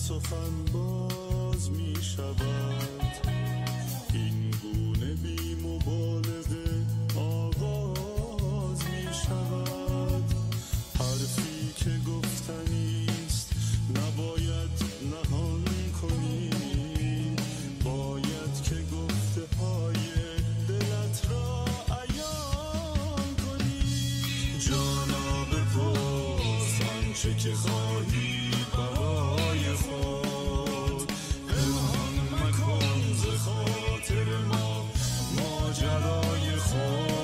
سخن باز می شود، این گونه بی مبالغه آغاز می شود. حرفی که گفتنیست نباید نهان کنی، باید که گفته های دلت را عیان کنی. جانا بپرس آنچه که خواهی برای خود، پنهان مکن ز خاطر ما ماجرای خود.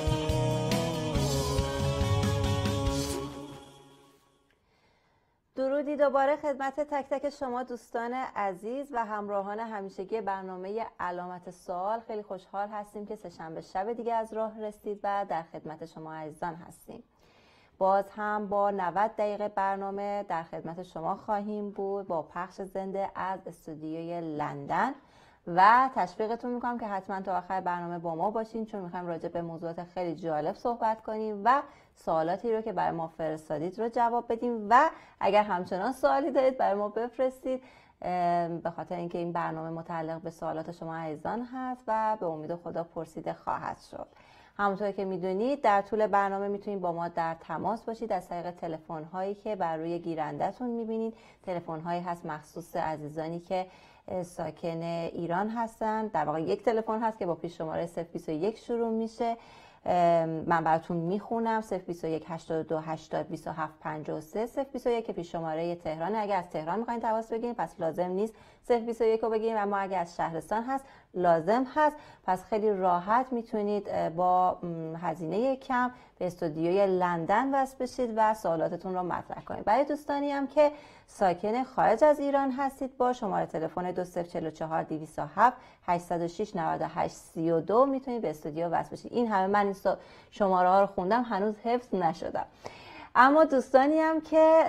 درودی دوباره خدمت تک تک شما دوستان عزیز و همراهان همیشگی برنامه علامت سوال. خیلی خوشحال هستیم که سه‌شنبه شب دیگه از راه رسید و در خدمت شما عزیزان هستیم. باز هم با 90 دقیقه برنامه در خدمت شما خواهیم بود با پخش زنده از استودیوی لندن و تشویقتون میکنم که حتما تا آخر برنامه با ما باشین، چون میخوایم راجع به موضوعات خیلی جالب صحبت کنیم و سوالاتی رو که برای ما فرستادید رو جواب بدیم و اگر همچنان سوالی دارید برای ما بفرستید، به خاطر اینکه این برنامه متعلق به سوالات شما عزیزان هست و به امید خدا پرسیده خواهد شد. همونطور که میدونید در طول برنامه میتونید با ما در تماس باشید از طریق تلفن هایی که بر روی گیرنده‌تون میبینید. تلفن هایی هست مخصوص عزیزانی که ساکن ایران هستن. در واقع یک تلفن هست که با پیش شماره 021 شروع میشه. من براتون میخونم 021 82 80 27 53 021 که پیش شماره تهران. اگر از تهران میخواین تماس بگیرید پس لازم نیست 021 رو بگیریم، اما اگر از شهرستان هست لازم هست. پس خیلی راحت میتونید با هزینه کم به استودیوی لندن وصل بشید و سوالاتتون رو مطرح کنید. برای دوستانی هم که ساکن خارج از ایران هستید با شماره تلفن 2044 207 806 98 32 میتونید به استودیو وصل بشید. این همه من این شماره ها رو خوندم، هنوز حفظ نشدم. اما دوستانی هم که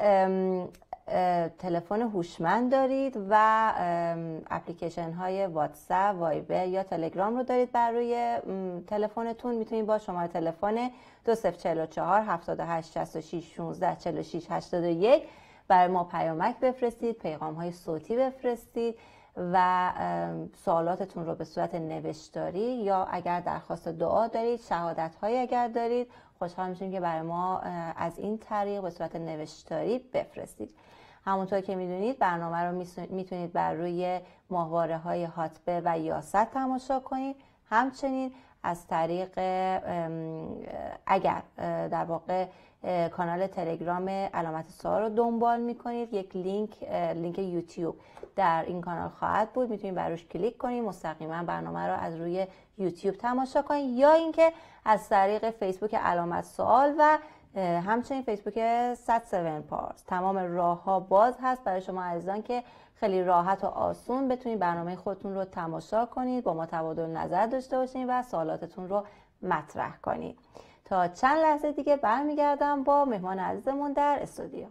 تلفن هوشمند دارید و اپلیکیشن های واتساپ، وایبر یا تلگرام رو دارید بر روی تلفنتون، میتونید با شماره تلفن 2044 78 66 16 46 81 برای ما پیامک بفرستید، پیغام های صوتی بفرستید و سوالاتتون رو به صورت نوشتاری یا اگر درخواست دعا دارید، شهادت های اگر دارید، خوشحال میشیم که برای ما از این طریق به صورت نوشتاری بفرستید. همونطور که میدونید برنامه رو میتونید بر روی ماهواره های هاتبل و یاست تماشا کنید. همچنین از طریق اگر در واقع کانال تلگرام علامت سوال رو دنبال میکنید، یک لینک یوتیوب در این کانال خواهد بود، میتونید بر روش کلیک کنید مستقیما برنامه رو از روی یوتیوب تماشا کنید، یا اینکه از طریق فیسبوک علامت سوال و همچنین فیسبوک 107 پارس. تمام راه ها باز هست برای شما عزیزان که خیلی راحت و آسون بتونید برنامه خودتون رو تماشا کنید، با ما تبادل نظر داشته باشید و سوالاتتون رو مطرح کنید. تا چند لحظه دیگه برمیگردم با مهمان عزیزمون در استودیو.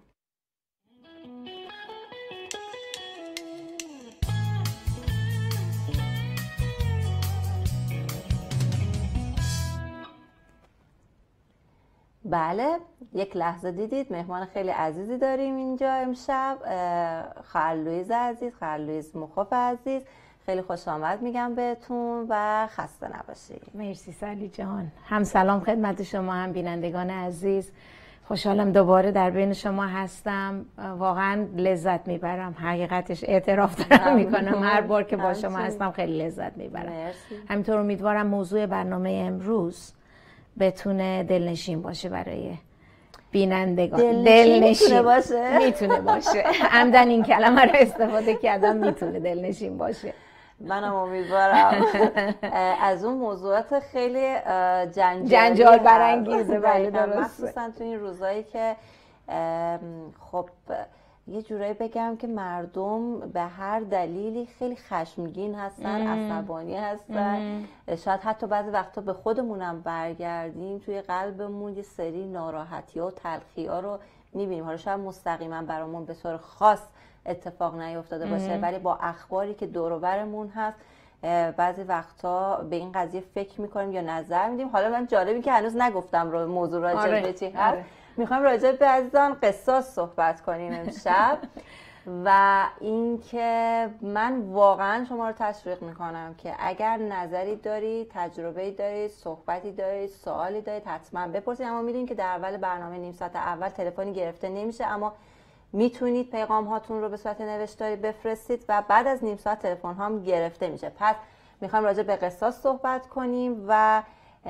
بله، یک لحظه دیدید مهمان خیلی عزیزی داریم اینجا امشب، خواهر لویز عزیز، خواهر لویز مخوف عزیز. خیلی خوش آمد میگم بهتون و خسته نباشید. مرسی سالی جان. هم سلام خدمت شما، هم بینندگان عزیز. خوشحالم دوباره در بین شما هستم. واقعا لذت میبرم، حقیقتش اعتراف دارم میکنم هر بار که با شما هستم خیلی لذت میبرم. همینطور امیدوارم موضوع برنامه امروز بتونه دلنشین باشه برای بینندگان. دلنشین باشه؟ میتونه باشه. عمدن این کلمه رو استفاده کردم، میتونه دلنشین باشه. منم امیدوارم. از اون موضوعات خیلی جنجال برانگیزه، بله درسته، مخصوصا تو این روزایی که خب یه جورایی بگم که مردم به هر دلیلی خیلی خشمگین هستن، عصبانی هستن. شاید حتی بعضی وقتا به خودمونم برگردیم، توی قلبمون یه سری ناراحتی‌ها و تلخی‌ها رو می‌بینیم. حالا شاید مستقیما برامون به طور خاص اتفاق نیفتاده باشه، ولی با اخباری که دور و برمون هست بعضی وقتا به این قضیه فکر می‌کنیم یا نظر میدیم. حالا من جالبی که هنوز نگفتم رو موضوع راجع به چی هست. میخوایم راجع به عزیزان قصاص صحبت کنیم امشب. و اینکه من واقعا شما رو تشویق میکنم که اگر نظری دارید، تجربه‌ای دارید، صحبتی دارید، سوالی دارید، حتما بپرسید. اما میدونید که در اول برنامه نیم ساعت اول تلفنی گرفته نمیشه، اما میتونید پیغام هاتون رو به صورت نوشتاری بفرستید و بعد از نیم ساعت تلفن هم گرفته میشه. پس میخوایم راجع به قصاص صحبت کنیم و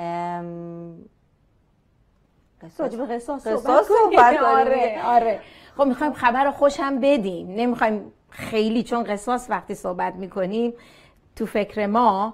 راجع به قصاص صحبت کنیم. آره. خب میخوایم خبر خوش هم بدیم، نمیخوایم خیلی، چون قصاص وقتی صحبت میکنیم تو فکر ما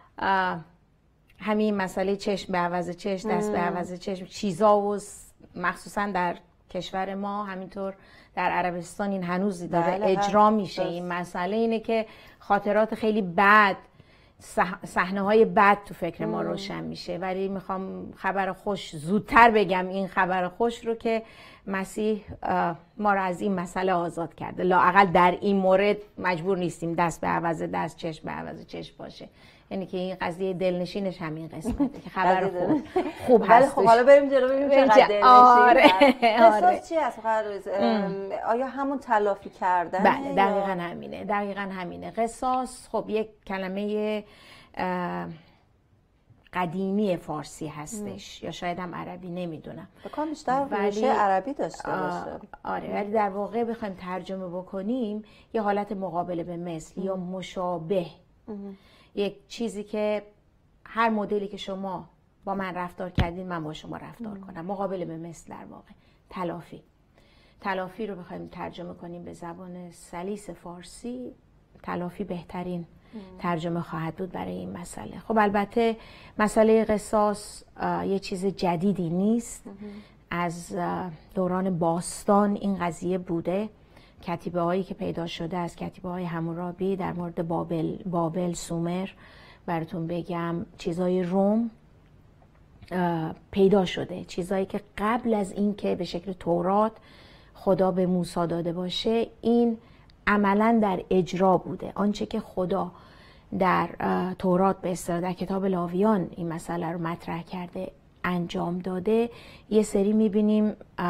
همین مسئله چشم به عوض چشم، دست به عوض چشم، چیزا و مخصوصا در کشور ما همینطور در عربستان این هنوز داره اجرا میشه. این مسئله اینه که خاطرات خیلی بد، صحنه‌های بد تو فکر ما روشن میشه. ولی میخوام خبر خوش زودتر بگم، این خبر خوش رو که مسیح ما رو از این مسئله آزاد کرده. لااقل در این مورد مجبور نیستیم دست به عوض دست، چشم به عوض چشم باشه. یعنی که این قضیه دلنشینش همین قسمته که خبر خوب هستش. خب حالا بریم جلو ببینیم چقدر دلنشین. آره. قصاص چی هست؟ آیا همون تلافی کردن؟ بله دقیقاً همینه. قصاص خب یک کلمه قدیمی فارسی هستش یا شاید هم عربی، نمیدونم. بکنم بیشتر ریشه عربی داشته باشه. آره، ولی در واقع بخوایم ترجمه بکنیم یه حالت مقابله به مثل یا مشابه، یک چیزی که هر مدلی که شما با من رفتار کردین من با شما رفتار کنم، مقابله به مثل. در واقع تلافی رو بخوایم ترجمه کنیم به زبان سلیس فارسی، تلافی بهترین ترجمه خواهد بود برای این مسئله. خب البته مسئله قصاص یه چیز جدیدی نیست. از دوران باستان این قضیه بوده. کتیبه هایی که پیدا شده از کتیبه های حمورابی در مورد بابل، سومر، براتون بگم چیزای روم پیدا شده، چیزایی که قبل از این که به شکل تورات خدا به موسی داده باشه این عملا در اجرا بوده. آنچه که خدا در تورات به اصطلاح در کتاب لاویان این مسئله رو مطرح کرده، انجام داده، یه سری میبینیم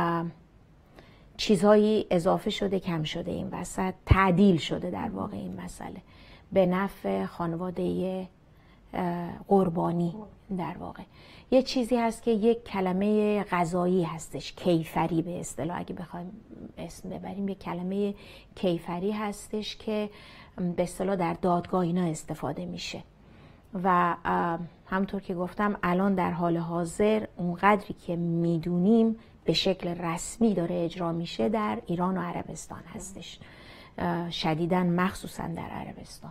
چیزهایی اضافه شده، کم شده، این وسط تعدیل شده در واقع این مسئله به نفع خانواده قربانی. در واقع یه چیزی هست که یک کلمه غذایی هستش، کیفری به اصطلاح اگه بخوایم اسم ببریم، یک کلمه کیفری هستش که به اصطلاح در دادگاه اینا استفاده میشه و همونطور که گفتم الان در حال حاضر اونقدری که میدونیم به شکل رسمی داره اجرا میشه در ایران و عربستان هستش، شدیداً مخصوصاً در عربستان.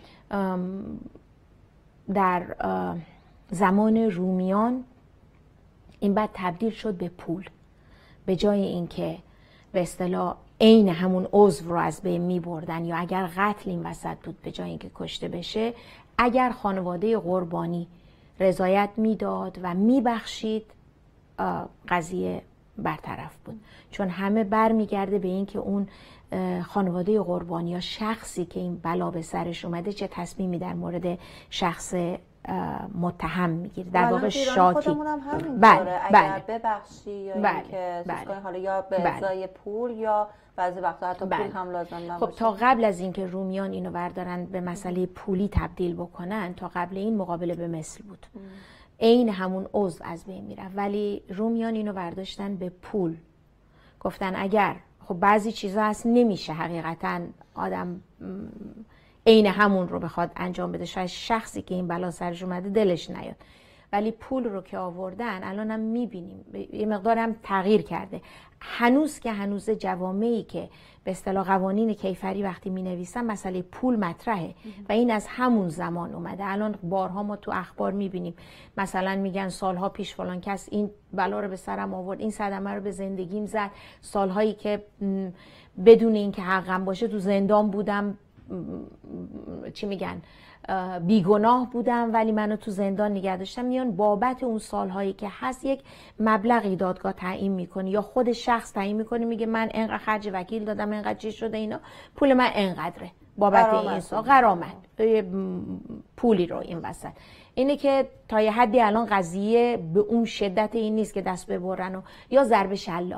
در زمان رومیان این بعد تبدیل شد به پول. به جای اینکه به اصطلاح عین همون عضو رو از بین می بردن یا اگر قتل این وسط بود به جای اینکه کشته بشه، اگر خانواده قربانی رضایت میداد و میبخشید قضیه برطرف بود، چون همه برمیگرده به این که اون خانواده قربانی یا شخصی که این بلا به سرش اومده چه تصمیمی در مورد شخص متهم میگیره. در واقع شاکی. خودمون هم همینطوره. اگر ببخشی یا اینکه حالا یا به ازای پول یا بعضی وقتا حتی پول هم لازم نباشه. خب تا قبل از اینکه رومیان اینو بردارن به مسئله پولی تبدیل بکنن، تا قبل این مقابله به مثل بود، عین همون عضو از بین میره. ولی رومیان اینو برداشتن به پول، گفتن اگر خب بعضی چیزا هست نمیشه حقیقتا آدم عین همون رو بخواد انجام بده، شاید شخصی که این بلا سرش اومده دلش نیاد، ولی پول رو که آوردن الان هم میبینیم یه مقدار هم تغییر کرده. هنوز که هنوز جوامعی که به اصطلاح قوانین کیفری وقتی مینویسن مسئله پول مطرحه و این از همون زمان اومده. الان بارها ما تو اخبار میبینیم مثلا میگن سالها پیش فلان کس این بلا رو به سرم آورد، این صدمه رو به زندگیم زد، سالهایی که بدون اینکه حقم باشه تو زندان بودم، چی میگن، بیگناه بودم ولی منو تو زندان نگه داشتم. میان بابت اون سالهایی که هست یک مبلغی دادگاه تعیین میکنه یا خود شخص تعیین میکنه، میگه من انقدر خرج وکیل دادم، انقدر چی شده، اینا پول من انقدره بابت این سال، غرامت پولی رو این وسط. اینه که تا یه حدی الان قضیه به اون شدت این نیست که دست ببرن یا ضرب شلاق.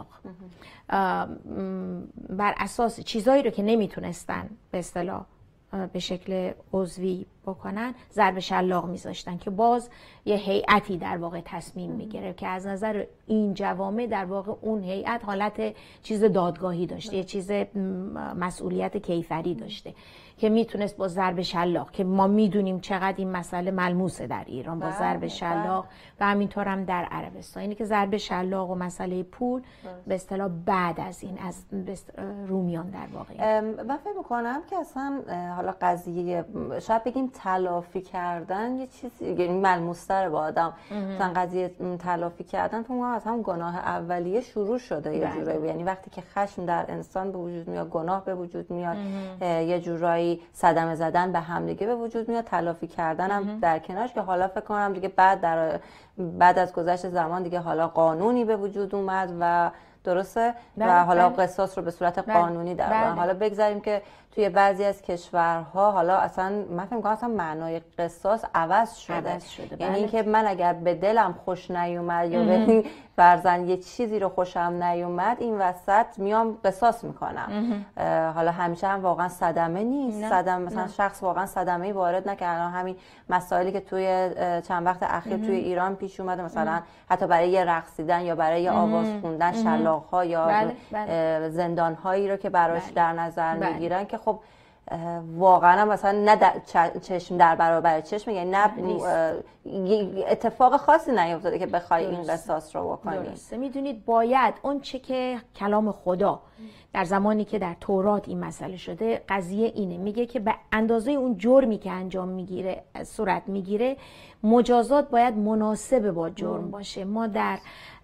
بر اساس چیزایی رو که نمیتونستن به اصطلاح به شکل عضوی بکنن ضرب شلاق میذاشتن که باز یه هیئتی در واقع تصمیم میگیره که از نظر این جوامع در واقع اون هیئت حالت چیز دادگاهی داشته، یه چیز مسئولیت کیفری داشته که میتونست با ضرب شلاق، که ما میدونیم چقدر این مسئله ملموسه در ایران با ضرب شلاق و همینطور هم در عربستان. اینه که ضرب شلاق و مسئله پول به اصطلاح بعد از این از رومیان در واقع. من فکر میکنم که اصلا حالا قضیه شاید بگیم تلافی کردن یه چیزی یعنی ملموس‌تره با آدم، مثلا قضیه تلافی کردن تو از هم گناه اولیه شروع شده یه جورایی، یعنی وقتی که خشم در انسان به وجود میاد، گناه به وجود میاد، یه جورایی صدمه زدن به هم دیگه به وجود میاد، تلافی کردن هم در کنارش، که حالا فکر کنم دیگه بعد از گذشت زمان دیگه حالا قانونی به وجود اومد و درسته و حالا قصاص رو به صورت قانونی در حالا بگذاریم که توی بعضی از کشورها حالا اصلا من فکر می‌کنم اصلا معنای قصاص عوض شده. یعنی اینکه من اگر به دلم خوش نیومد یا به فرضاً یه چیزی رو خوشم نیومد این وسط میام قصاص میکنم. حالا همیشه هم واقعا صدمه نیست، مثلا شخص واقعا صدمه‌ای وارد نکنه. همین مسائلی که توی چند وقت اخیر توی ایران پیش اومده، مثلا حتی برای یه رقصیدن یا برای یه آواز خوندن شلاق‌ها یا زندان‌هایی رو که براش در نظر میگیرن که خب واقعا مثلا نه چشم در برابر چشم، یعنی نه اتفاق خاصی نیفتاده که بخوای این قصاص رو بکنی. درسته. میدونید باید اون چه که کلام خدا در زمانی که در تورات این مسئله شده، قضیه اینه، میگه که به اندازه اون جرمی که انجام میگیره صورت میگیره مجازات باید مناسب با جرم باشه. ما در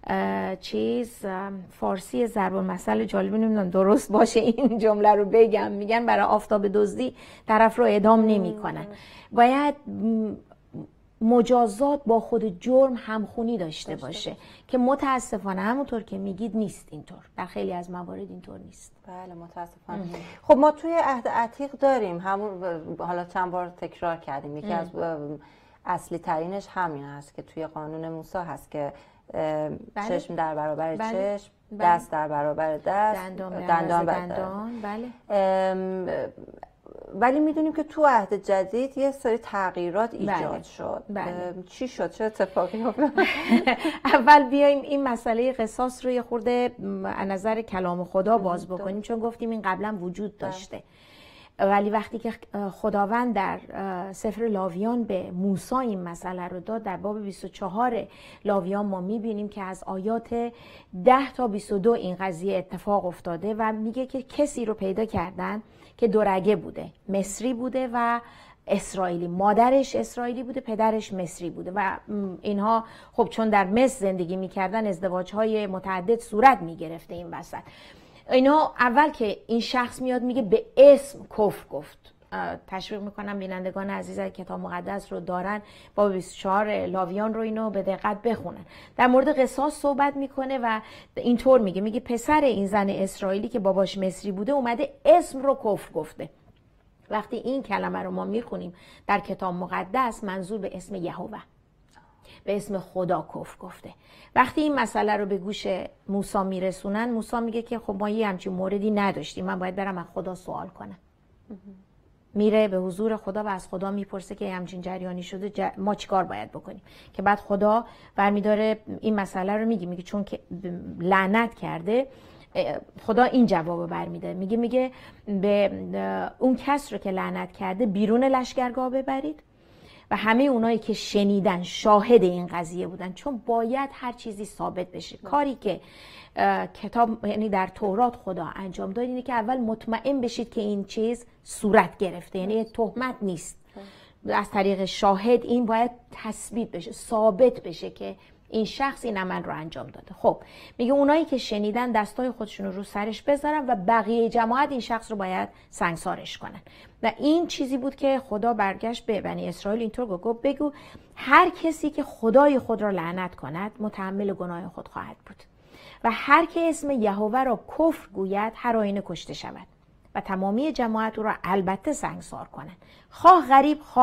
فارسی ضرب المثل جالبی نمیدونم درست باشه این جمله رو بگم، میگن برای آفتاب دزدی طرف رو اعدام نمیکنن. باید مجازات با خود جرم همخونی داشته باشه که متاسفانه همونطور که میگید نیست اینطور، در خیلی از موارد اینطور نیست. بله متاسفانه. خب ما توی عهد عتیق داریم، همون حالا چند بار تکرار کردیم، یکی از اصلی ترینش همین هست که توی قانون موسی هست که چشم در برابر چشم، دست در برابر دست، دندان بله. ولی میدونیم که تو عهد جدید یه سری تغییرات ایجاد شد. چی شد؟ چه اتفاقی افتاد؟ اول بیایم این مسئله قصاص رو یه خورده از نظر کلام خدا باز بکنیم، چون گفتیم این قبلا وجود داشته. ولی وقتی که خداوند در سفر لاویان به موسی این مسئله رو داد، در باب 24 لاویان ما میبینیم که از آیات 10 تا 22 این قضیه اتفاق افتاده و میگه که کسی رو پیدا کردن که دورگه بوده، مصری بوده و اسرائیلی، مادرش اسرائیلی بوده، پدرش مصری بوده و اینها خب چون در مصر زندگی میکردن ازدواج‌های متعدد صورت میگرفته این وسط. اینا اول که این شخص میاد میگه به اسم کفر گفت. تشویق میکنم بینندگان عزیز کتاب مقدس رو دارن باب 24 لاویان رو اینو به دقت بخونن. در مورد قصاص صحبت میکنه و اینطور میگه پسر این زن اسرائیلی که باباش مصری بوده اومده اسم رو کفر گفته. وقتی این کلمه رو ما میخونیم در کتاب مقدس منظور به اسم یهوه، به اسم خدا کفر گفته. وقتی این مسئله رو به گوش موسی میرسونن، موسی میگه که خب ما یه همچین موردی نداشتیم، من باید برم از خدا سوال کنم. میره به حضور خدا و از خدا میپرسه که همچین جریانی شده، ما چیکار باید بکنیم؟ که بعد خدا برمیداره این مسئله رو میگه چون که لعنت کرده، خدا این جواب برمیده، میگه به اون کس رو که لعنت کرده بیرون لشکرگاه ببرید و همه اونایی که شنیدن شاهد این قضیه بودن، چون باید هر چیزی ثابت بشه. کاری که کتاب یعنی در تورات خدا انجام داد اینه که اول مطمئن بشید که این چیز صورت گرفته، یعنی تهمت نیست. از طریق شاهد این باید تثبیت بشه، ثابت بشه که این شخص این عمل رو انجام داده. خب میگه اونایی که شنیدن دستای خودشون رو سرش بذارن و بقیه جماعت این شخص رو باید سنگسارش کنن. و این چیزی بود که خدا برگشت به بنی اسرائیل اینطور گفت بگو هر کسی که خدای خود را لعنت کند متحمل گناه خود خواهد بود و هر که اسم یهوه را کفر گوید هر آینه کشته شود و تمامی جماعت او را البته سنگسار کنند، خواه غریب خواه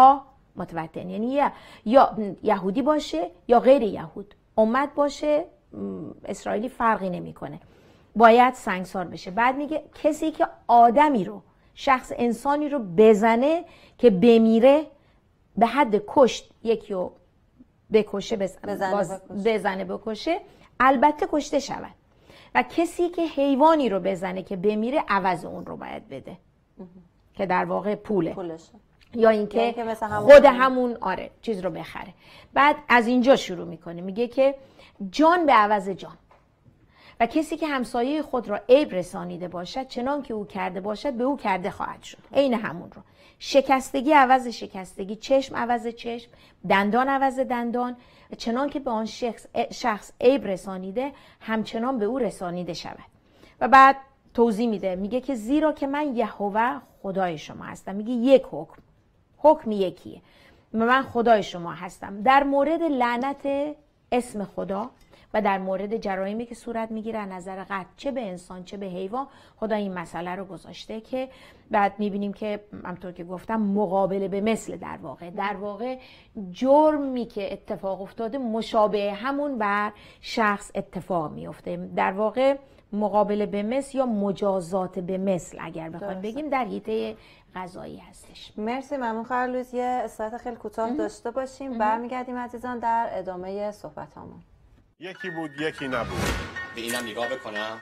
متوطن، یعنی یا یهودی باشه یا غیر یهود، امت باشه اسرائیلی فرقی نمیکنه، باید سنگسار بشه. بعد میگه کسی که آدمی رو، شخص انسانی رو بزنه که بمیره، به حد کشت یکی رو بکشه، بزنه بکشه، البته کشته شود. و کسی که حیوانی رو بزنه که بمیره، عوض اون رو باید بده که در واقع پولشه. یا اینکه خود همون چیز رو بخره. بعد از اینجا شروع میکنه، میگه که جان به عوض جان، و کسی که همسایه خود را عیب رسانیده باشد، چنان که او کرده باشد به او کرده خواهد شد. عین همون رو. شکستگی عوض شکستگی، چشم عوض چشم، دندان عوض دندان، چنان که به آن شخص عیب رسانیده همچنان به او رسانیده شود. و بعد توضیح میده، میگه که زیرا که من یهوه خدای شما هستم. میگه یک حکم یکیه، من خدای شما هستم. در مورد لعنت اسم خدا و در مورد جرایمی که صورت میگیره از نظر قتل، چه به انسان چه به حیوان، خدا این مسئله رو گذاشته که بعد میبینیم که همونطور که گفتم مقابله به مثل در واقع جرمی که اتفاق افتاده مشابه همون بر شخص اتفاق میفته. در واقع مقابله به مثل یا مجازات به مثل اگر بخوایم بگیم در حیطه قضایی هستش. مرسی، ممنون خواهرلویز. یه استراحت خیلی کوتاه داشته باشیم، برمیگردیم عزیزان در ادامه صحبتامون. یکی بود یکی نبود. به اینم نگاه بکنم.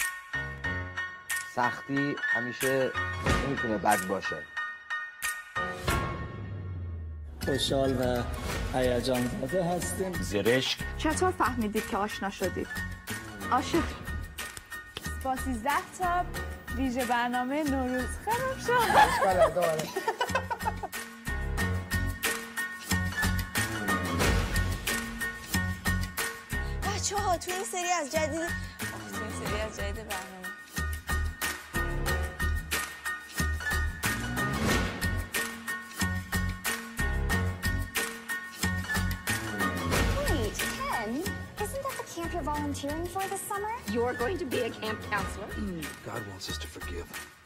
سختی همیشه نمیتونه بد باشه. خوشحال و هیجان زده هستیم. زرشک. چطور فهمیدید که آشنا شدید؟ عاشق با 13 تا ویژه برنامه نوروز خراب شد. بچه‌ها تو این سری از جدید برنامه Wait, Ken, isn't that the camp you're volunteering for this summer? You're going to be a camp counselor? God wants us to forgive.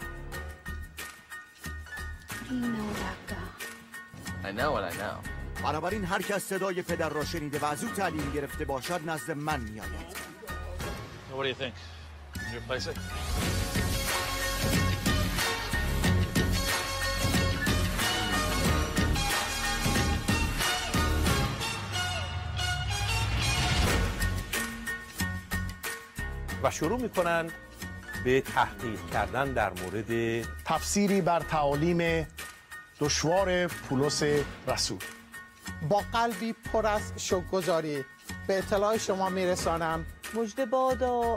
What do you know about God? I know what I know. بنابراین هر کس صدای پدر را شنیده و از او تعلیم گرفته باشد نزد من میآید. What do you think? You replace it? و شروع میکنن به تحقیق کردن در مورد تفسیری بر تعالیم دشوار پولس رسول. با قلبی پر از شکرگزاری به اطلاع شما میرسانم مژده بادا.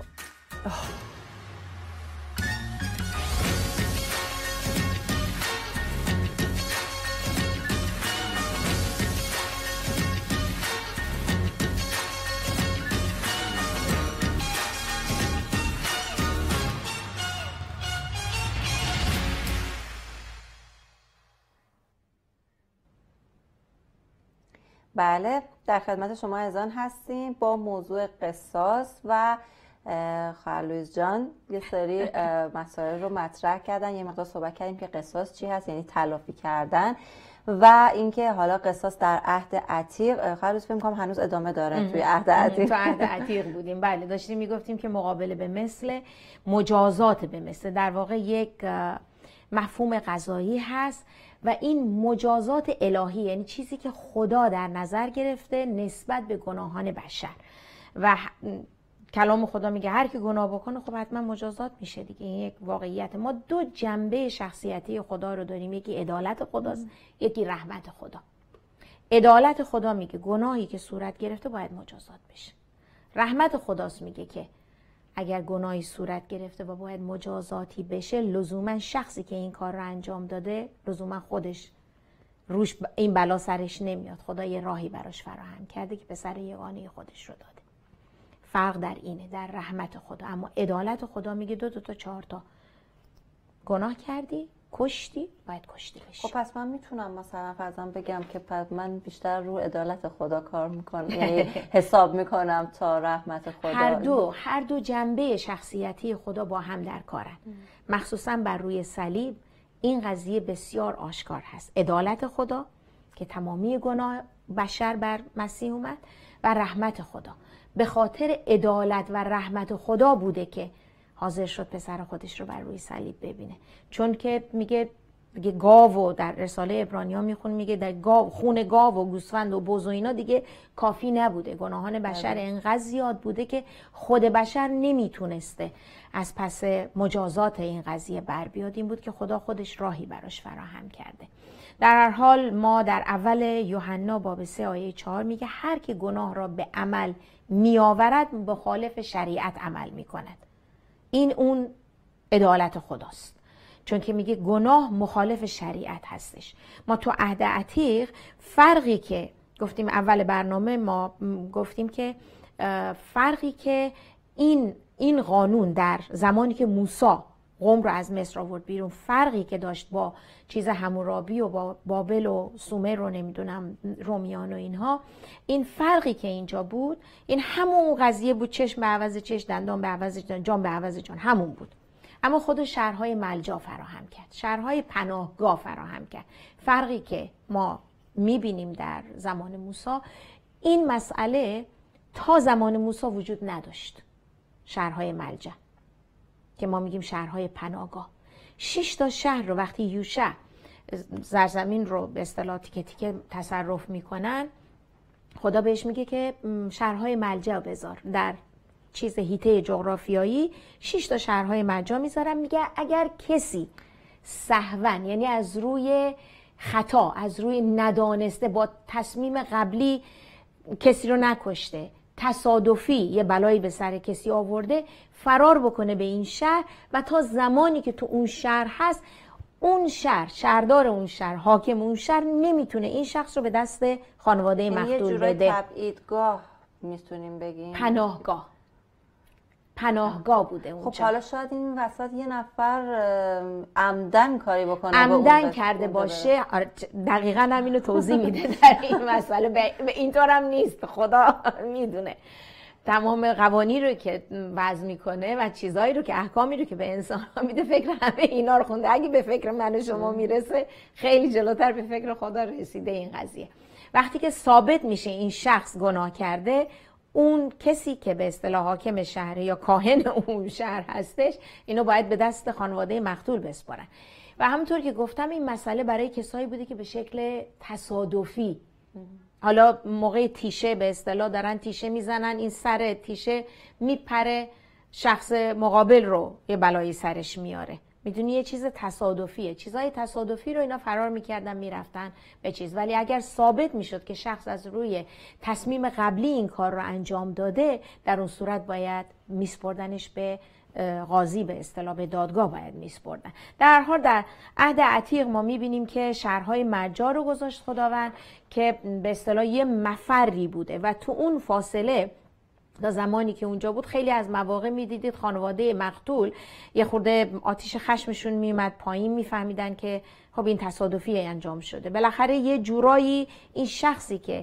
بله، در خدمت شما عزیزان هستیم با موضوع قصاص و خواهرلویز جان یه سری مسائل رو مطرح کردن. یه مقدار صحبت کردیم که قصاص چی هست، یعنی تلافی کردن، و اینکه حالا قصاص در عهد عتیق. خواهرلویز فکر می‌کنم هنوز ادامه داره توی عهد عتیق. تو عهد عتیق بودیم. بله، داشتیم میگفتیم که مقابله به مثل، مجازات به مثل در واقع یک مفهوم قضایی هست و این مجازات الهی، یعنی چیزی که خدا در نظر گرفته نسبت به گناهان بشر. و کلام خدا میگه هر کی گناه بکنه خب حتما مجازات میشه دیگه. این یک واقعیت. ما دو جنبه شخصیتی خدا رو داریم، یکی عدالت خداست، یکی رحمت خدا. عدالت خدا میگه گناهی که صورت گرفته باید مجازات بشه. رحمت خداست میگه که اگر گناهی صورت گرفته و باید مجازاتی بشه، لزوما شخصی که این کار رو انجام داده لزوما خودش روش این بلا سرش نمیاد. خدا یه راهی براش فراهم کرده که پسر یگانه خودش رو داده. فرق در اینه، در رحمت خدا. اما عدالت خدا میگه 2 تا 4 تا گناه کردی، کشتی، باید کشته بشی. خب پس من میتونم مثلا فرضاً بگم که من بیشتر رو عدالت خدا کار میکنم، یعنی حساب میکنم تا رحمت خدا. هر دو جنبه شخصیتی خدا با هم در کارن. مخصوصا بر روی صلیب این قضیه بسیار آشکار هست. عدالت خدا که تمامی گناه بشر بر مسیح اومد و رحمت خدا. به خاطر عدالت و رحمت خدا بوده که حاضر شد پسر خودش رو بر روی صلیب ببینه. چون که میگه گاو، و در رساله عبرانیان میخون میگه در خون گاو و گوسفند و بز و اینا دیگه کافی نبوده. گناهان بشر انقدر زیاد بوده که خود بشر نمیتونسته از پس مجازات این قضیه بر بیاد. این بود که خدا خودش راهی براش فراهم کرده. در هر حال ما در اول یوحنا باب 3 آیه 4 میگه هر که گناه را به عمل میآورد مخالف شریعت عمل میکند. این اون عدالت خداست، چون که میگه گناه مخالف شریعت هستش. ما تو عهد عتیق فرقی که گفتیم اول برنامه، ما گفتیم که فرقی که این قانون در زمانی که موسی قوم رو از مصر آورد بیرون، فرقی که داشت با چیز حمورابی و با بابل و سومر رو نمیدونم رومیان و اینها، این فرقی که اینجا بود این همون قضیه بود، چشم به عوض چشم، دندان به عوض دندان، جان به عوض جان، همون بود. اما خود شهرهای ملجا فراهم کرد، شهرهای پناهگاه فراهم کرد. فرقی که ما میبینیم در زمان موسی، این مسئله تا زمان موسی وجود نداشت. شهرهای ملجا که ما میگیم شهرهای پناهگاه، 6 تا شهر رو وقتی یوشع زرزمین رو به اصطلاح تیکه تیکه تصرف میکنن، خدا بهش میگه که شهرهای ملجا بذار. در چیز هیته جغرافیایی 6 تا شهرهای ملجا میذارم. میگه اگر کسی سهوا، یعنی از روی خطا، از روی ندانسته، با تصمیم قبلی کسی رو نکشته، تصادفی یه بلایی به سر کسی آورده، فرار بکنه به این شهر و تا زمانی که تو اون شهر هست، اون شهر، شهردار اون شهر، حاکم اون شهر نمیتونه این شخص رو به دست خانواده مقتول بده. یه تبعیدگاه میتونیم بگیم، پناهگاه بوده اونجا. خب حالا شاید این وسط یه نفر عمدن کاری بکنه، عمدن کرده باشه. دقیقاً همینو توضیح میده در این مسئله. به اینطور هم نیست، خدا میدونه تمام قوانین رو که وضع میکنه و چیزایی رو که احکامی رو که به انسان ها میده، فکر همه اینا رو خونده. اگه به فکر من و شما میرسه، خیلی جلوتر به فکر خدا رسیده این قضیه. وقتی که ثابت میشه این شخص گناه کرده، اون کسی که به اصطلاح حاکم شهر یا کاهن اون شهر هستش، اینو باید به دست خانواده مقتول بسپارن. و همونطور که گفتم این مسئله برای کسایی بوده که به شکل تصادفی، حالا موقع تیشه به اصطلاح دارن تیشه میزنن، این سر تیشه میپره، شخص مقابل رو یه بلایی سرش میاره. میدونی یه چیز تصادفیه. چیزای تصادفی رو اینا فرار میکردن میرفتن به چیز. ولی اگر ثابت میشد که شخص از روی تصمیم قبلی این کار رو انجام داده، در اون صورت باید میسپردنش به قاضی، به اصطلاح به دادگاه باید میسپردن. در هر حال در عهد عتیق ما میبینیم که شهرهای ملجا رو گذاشت خداوند که به اصطلاح یه مفری بوده و تو اون فاصله تا زمانی که اونجا بود، خیلی از مواقع میدیدید خانواده مقتول یه خورده آتیش خشمشون میومد پایین، میفهمیدن که خب این تصادفی انجام شده. بالاخره یه جورایی این شخصی که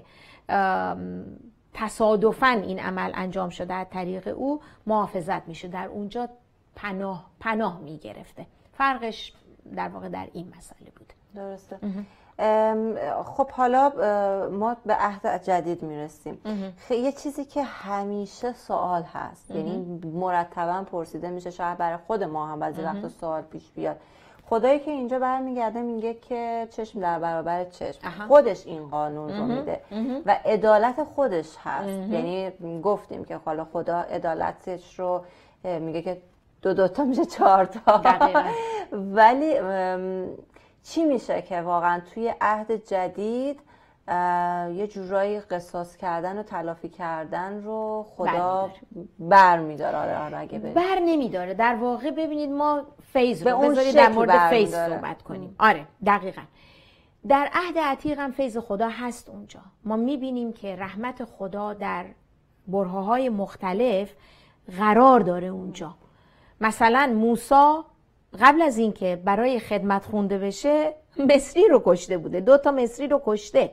تصادفاً این عمل انجام شده از طریق او محافظت میشه، در اونجا پناه میگرفته. فرقش در واقع در این مسئله بود. درسته. خب حالا ما به عهد جدید میرسیم. یه چیزی که همیشه سوال هست، یعنی مرتبا پرسیده میشه، شاید برای خود ما هم بعضی وقتا سوال پیش بیاد. خدایی که اینجا برمیگرده میگه که چشم در برابر چشم، خودش این قانون رو میده و عدالت خودش هست. یعنی گفتیم که حالا خدا عدالتش رو میگه که 2 تا میشه 4 تا. ولی چی میشه که واقعا توی عهد جدید یه جورایی قصاص کردن و تلافی کردن رو خدا بر میداره؟ آره اگه بر نمیداره. در واقع ببینید ما فیض رو بذارید در مورد فیض صحبت کنیم. آره دقیقاً. در عهد عتیق هم فیض خدا هست اونجا. ما میبینیم که رحمت خدا در برهه‌های مختلف قرار داره اونجا. مثلا موسی قبل از اینکه برای خدمت خونده بشه، مصری رو کشته بوده، 2 تا مصری رو کشته.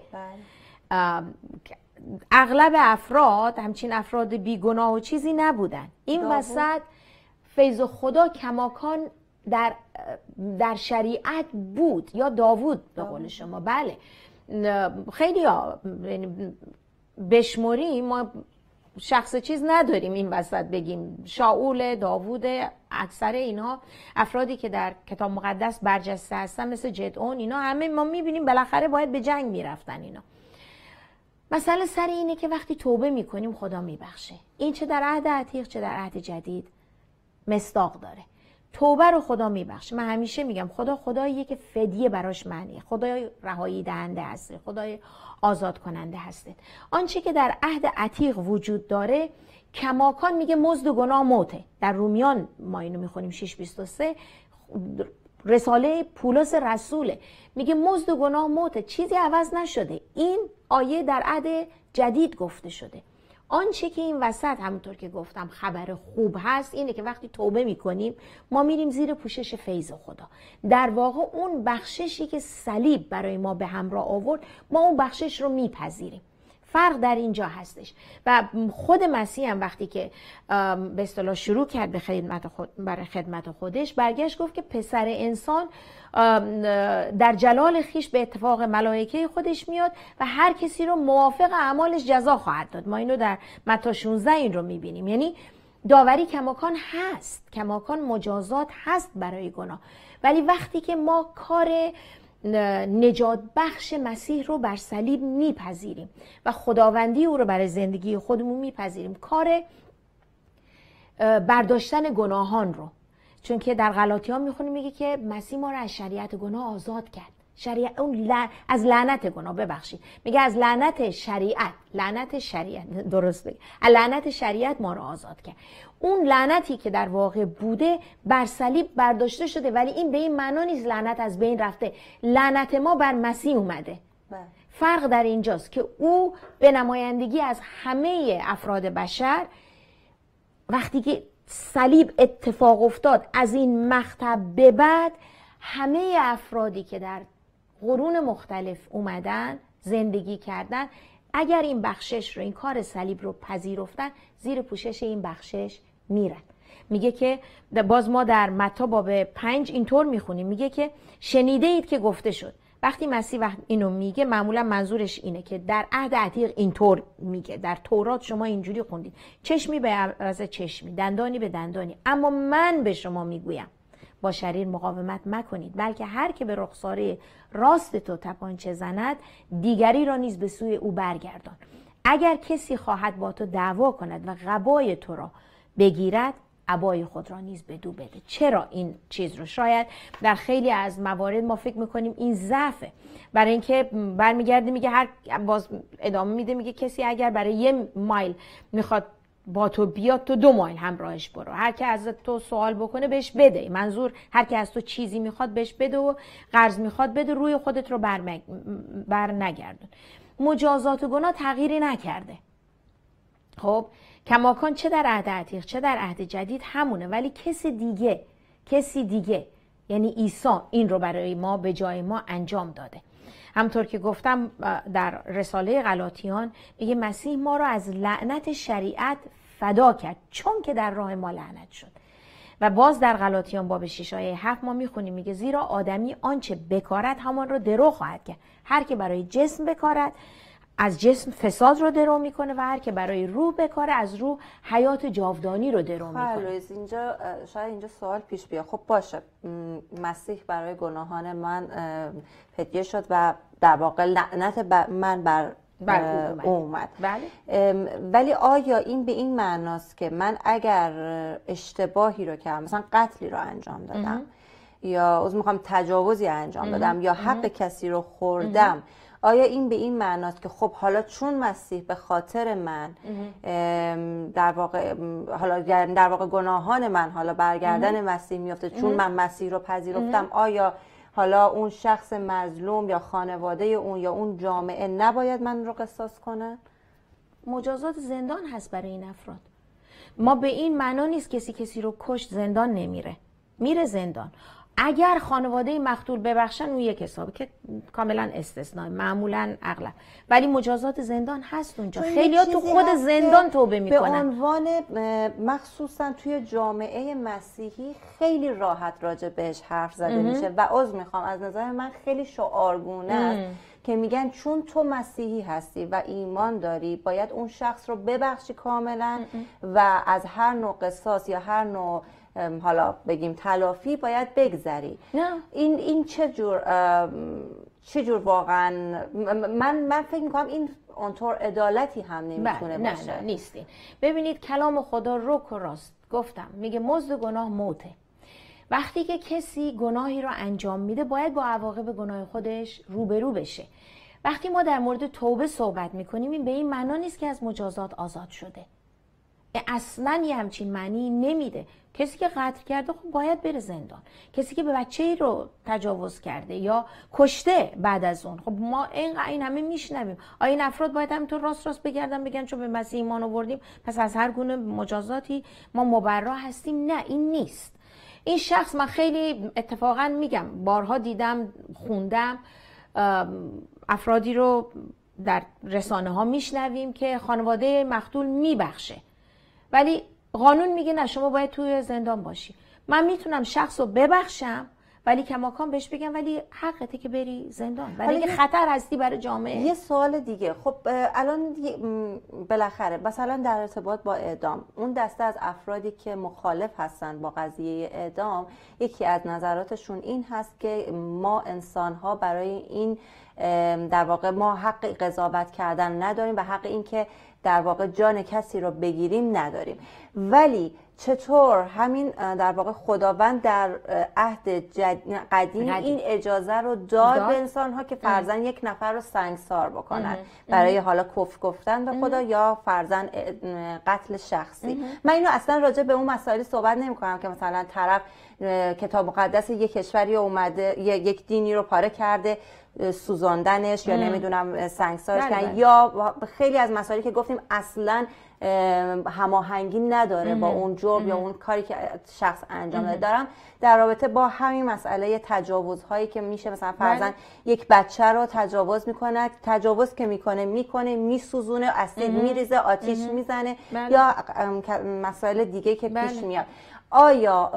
اغلب افراد همچین افراد بیگناه و چیزی نبودن. این وسط فیض خدا کماکان در شریعت بود، یا داوود به قول شما. بله خیلی بشموری ما شخص چیز نداریم این وسط بگیم. شاول، داوود، اکثر اینها افرادی که در کتاب مقدس برجسته هستن مثل جدعون، اینا همه ما میبینیم بالاخره باید به جنگ میرفتن. اینا مسئله سر اینه که وقتی توبه میکنیم خدا میبخشه. این چه در عهد عتیق چه در عهد جدید مصداق داره. توبه رو خدا میبخشه. من همیشه میگم خدا خداییه که فدیه براش معنیه. خدای رهایی دهنده هسته، خدای آزاد کننده هسته. آنچه که در عهد عتیق وجود داره کماکان میگه مزد گناه موته. در رومیان ما اینو میخونیم 6:23 رساله پولس رسوله میگه مزد گناه موته، چیزی عوض نشده. این آیه در عهد جدید گفته شده. آنچه که این وسط همونطور که گفتم خبر خوب هست اینه که وقتی توبه میکنیم ما میریم زیر پوشش فیض خدا. در واقع اون بخششی که صلیب برای ما به همراه آورد ما اون بخشش رو میپذیریم. فرق در اینجا هستش. و خود مسیح هم وقتی که به اصطلاح شروع کرد به برای خدمت خودش برگشت گفت که پسر انسان در جلال خیش به اتفاق ملائکه خودش میاد و هر کسی رو موافق اعمالش جزا خواهد داد. ما اینو در متی 16 این رو میبینیم. یعنی داوری کماکان هست، کماکان مجازات هست برای گناه، ولی وقتی که ما کار نجات بخش مسیح رو بر صلیب میپذیریم و خداوندی او رو برای زندگی خودمون میپذیریم، کار برداشتن گناهان رو، چون که در غلاطیان میخونیم میگه که مسیح ما رو از شریعت گناه آزاد کرد. از لعنت گناه ببخشید، میگه از لعنت شریعت درست بگه، از لعنت شریعت ما رو آزاد کرد. اون لعنتی که در واقع بوده بر صلیب برداشته شده، ولی این به این معنا نیست لعنت از بین رفته. لعنت ما بر مسیح اومده. فرق در اینجاست که او به نمایندگی از همه افراد بشر وقتی که صلیب اتفاق افتاد از این مقطع به بعد همه افرادی که در قرون مختلف اومدن زندگی کردن اگر این بخشش رو، این کار صلیب رو پذیرفتن زیر پوشش این بخشش میرن. میگه که باز ما در متی باب 5 اینطور میخونیم، میگه که شنیده اید که گفته شد. وقتی مسیح اینو میگه معمولا منظورش اینه که در عهد عتیق اینطور میگه، در تورات شما اینجوری خوندید، چشمی به عوض چشمی، دندانی به دندانی، اما من به شما میگویم با شریر مقاومت مکنید، بلکه هر که به رخساره راست تو تپانچه زند دیگری را نیز به سوی او برگردان. اگر کسی خواهد با تو دعوا کند و قبای تو را بگیرد عبای خود را نیز بدو بده. چرا این چیز رو؟ شاید در خیلی از موارد ما فکر میکنیم این ضعفه، برای اینکه برمیگرده میگه باز ادامه میده میگه کسی اگر برای 1 مایل میخواد با تو بیاد تو 2 مایل همراهش برو. هر کی از تو سوال بکنه بهش بده. منظور هر کی از تو چیزی میخواد بهش بده و قرض میخواد بده، روی خودت رو بر نگردون. مجازات و گناه تغییری نکرده. خب کماکان چه در عهد عتیق چه در عهد جدید همونه، ولی کسی دیگه یعنی عیسی این رو برای ما به جای ما انجام داده. همطور که گفتم در رساله غلاطیان میگه مسیح ما رو از لعنت شریعت فدا کرد چون که در راه ما لعنت شد. و باز در غلاطیان باب 6 آیه 7 ما میخونیم میگه زیرا آدمی آنچه بکارد همان رو درو خواهد کرد. هر که برای جسم بکارد از جسم فساد رو درو میکنه و هر که برای روح بکاره از روح حیات جاودانی رو درو میکنه. اینجا شاید اینجا سوال پیش بیاد. خب باشه، مسیح برای گناهان من فدیه شد و در واقع لعنت من بر اومد. بله. ولی آیا این به این معناست که من اگر اشتباهی رو کردم، مثلا قتلی رو انجام دادم یا میخوام تجاوزی انجام دادم یا حق کسی رو خوردم، آیا این به این معناست که خب حالا چون مسیح به خاطر من در واقع گناهان من حالا برگردن مسیح میفته چون من مسیح رو پذیرفتم، آیا حالا اون شخص مظلوم یا خانواده اون یا اون جامعه نباید من رو قصاص کنه؟ مجازات زندان هست برای این افراد. ما به این معنا نیست کسی رو کشت زندان نمیره، میره زندان. اگر خانواده مقتول ببخشن اون یک حسابه که کاملا استثناء، معمولا اغلب، ولی مجازات زندان هست اونجا. خیلی‌ها تو خود زندان توبه میکنن. به عنوان مخصوصا توی جامعه مسیحی خیلی راحت راجع بهش حرف زده میشه و عذر میخوام از نظر من خیلی شعارگونه است که میگن چون تو مسیحی هستی و ایمان داری باید اون شخص رو ببخشی کاملا و از هر نوع قصاص یا هر نوع حالا بگیم تلافی باید بگذری. این چه جور واقعا من فکر میکنم این اونطور عدالتی هم نمیتونه باشه. نه نیستین. ببینید کلام خدا رک و راست گفتم، میگه مزد گناه موته. وقتی که کسی گناهی رو انجام میده باید با عواقب گناه خودش روبرو بشه. وقتی ما در مورد توبه صحبت میکنیم این به این معنا نیست که از مجازات آزاد شده. اصلا یه همچین معنی نمیده. کسی که قتل کرده خب باید بره زندان. کسی که به بچه‌ای رو تجاوز کرده یا کشته بعد از اون، خب ما این همه میشنویم. آیا این افراد باید همینطور راست بگردن بگن چون به مسیح ایمان آوردیم پس از هر گونه مجازاتی ما مبرا هستیم؟ نه، این نیست. این شخص، من خیلی اتفاقا میگم بارها دیدم خوندم افرادی رو در رسانه ها میشنویم که خانواده مقتول میبخشه ولی قانون میگه نه شما باید توی زندان باشی. من میتونم شخص رو ببخشم ولی کماکان بهش بگم ولی حقته که بری زندان، ولی که خطر هستی برای جامعه. یه سوال دیگه، خب الان بالاخره مثلا در ارتباط با اعدام، اون دسته از افرادی که مخالف هستن با قضیه اعدام، یکی از نظراتشون این هست که ما انسان‌ها برای این در واقع ما حق قضاوت کردن نداریم و حق این که در واقع جان کسی رو بگیریم نداریم. ولی چطور همین در واقع خداوند در عهد قدیم این اجازه رو داد به انسان‌ها که فرضاً یک نفر رو سنگسار بکنن برای حالا کفر گفتن به خدا یا فرضاً قتل شخصی. من اینو اصلا راجع به اون مسائلی صحبت نمی‌کنم که مثلا طرف کتاب مقدس یک کشوری اومده یک دینی رو پاره کرده سوزاندنش یا نمیدونم سنگسارش کردن، یا خیلی از مسائلی که گفتیم اصلا هماهنگی نداره با اون جرم یا اون کاری که شخص انجام داده. دارم در رابطه با همین مسئله تجاوزهایی که میشه مثلا فرضاً یک بچه رو تجاوز میکنه، تجاوز که میکنه میسوزونه، اسید میریزه، آتیش میزنه یا مسائل دیگه که پیش میاد. آیا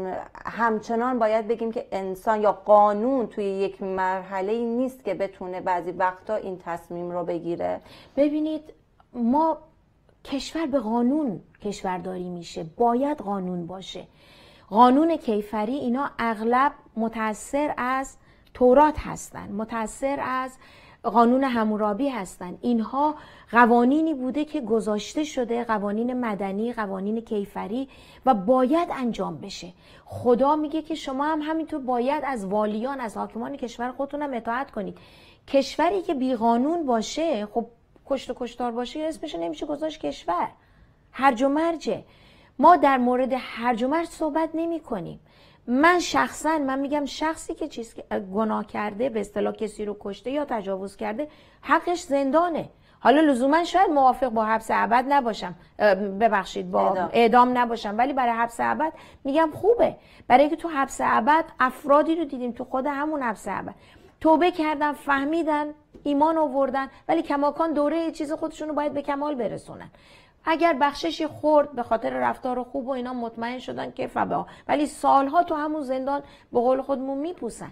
همچنان باید بگیم که انسان یا قانون توی یک مرحله نیست که بتونه بعضی وقتا این تصمیم رو بگیره؟ ببینید ما کشور به قانون کشورداری میشه، باید قانون باشه. قانون کیفری اینا اغلب متأثر از تورات هستن، متأثر از قانون حمورابی هستن. اینها قوانینی بوده که گذاشته شده، قوانین مدنی، قوانین کیفری و باید انجام بشه. خدا میگه که شما هم همینطور باید از والیان، از حاکمان کشور خودتون هم اطاعت کنید. کشوری که بی قانون باشه، خب کشت و کشتار باشه اسمش نمیشه گذاشت کشور. هرج و مرجه. ما در مورد هرج و مرج صحبت نمی کنیم. من میگم شخصی که گناه کرده، به اصطلاح کسی رو کشته یا تجاوز کرده، حقش زندانه. حالا لزوما شاید موافق با حبس ابد نباشم، ببخشید با اعدام نباشم، ولی برای حبس ابد میگم خوبه. برای اینکه تو حبس ابد افرادی رو دیدیم تو خود همون حبس ابد توبه کردن، فهمیدن، ایمان آوردن، ولی کماکان دوره چیز خودشون رو باید به کمال برسونن. اگر بخششی خورد به خاطر رفتار خوب و اینا مطمئن شدن که فبا، ولی سالها تو همون زندان به قول خودمون میپوسن.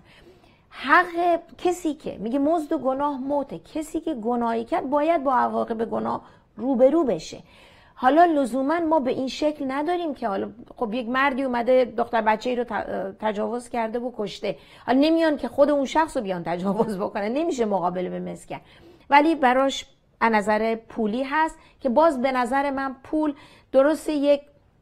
حق کسی که میگه مزد گناه موته، کسی که گناهی کرد باید با عواقب گناه روبرو بشه. حالا لزوما ما به این شکل نداریم که حالا خب یک مردی اومده دختر بچه‌ای رو تجاوز کرده و کشته، حالا نمیان که خود اون شخص رو بیان تجاوز بکنن، نمیشه مقابله به مثل کرد، ولی براش از نظر پولی هست که باز به نظر من پول درسته یک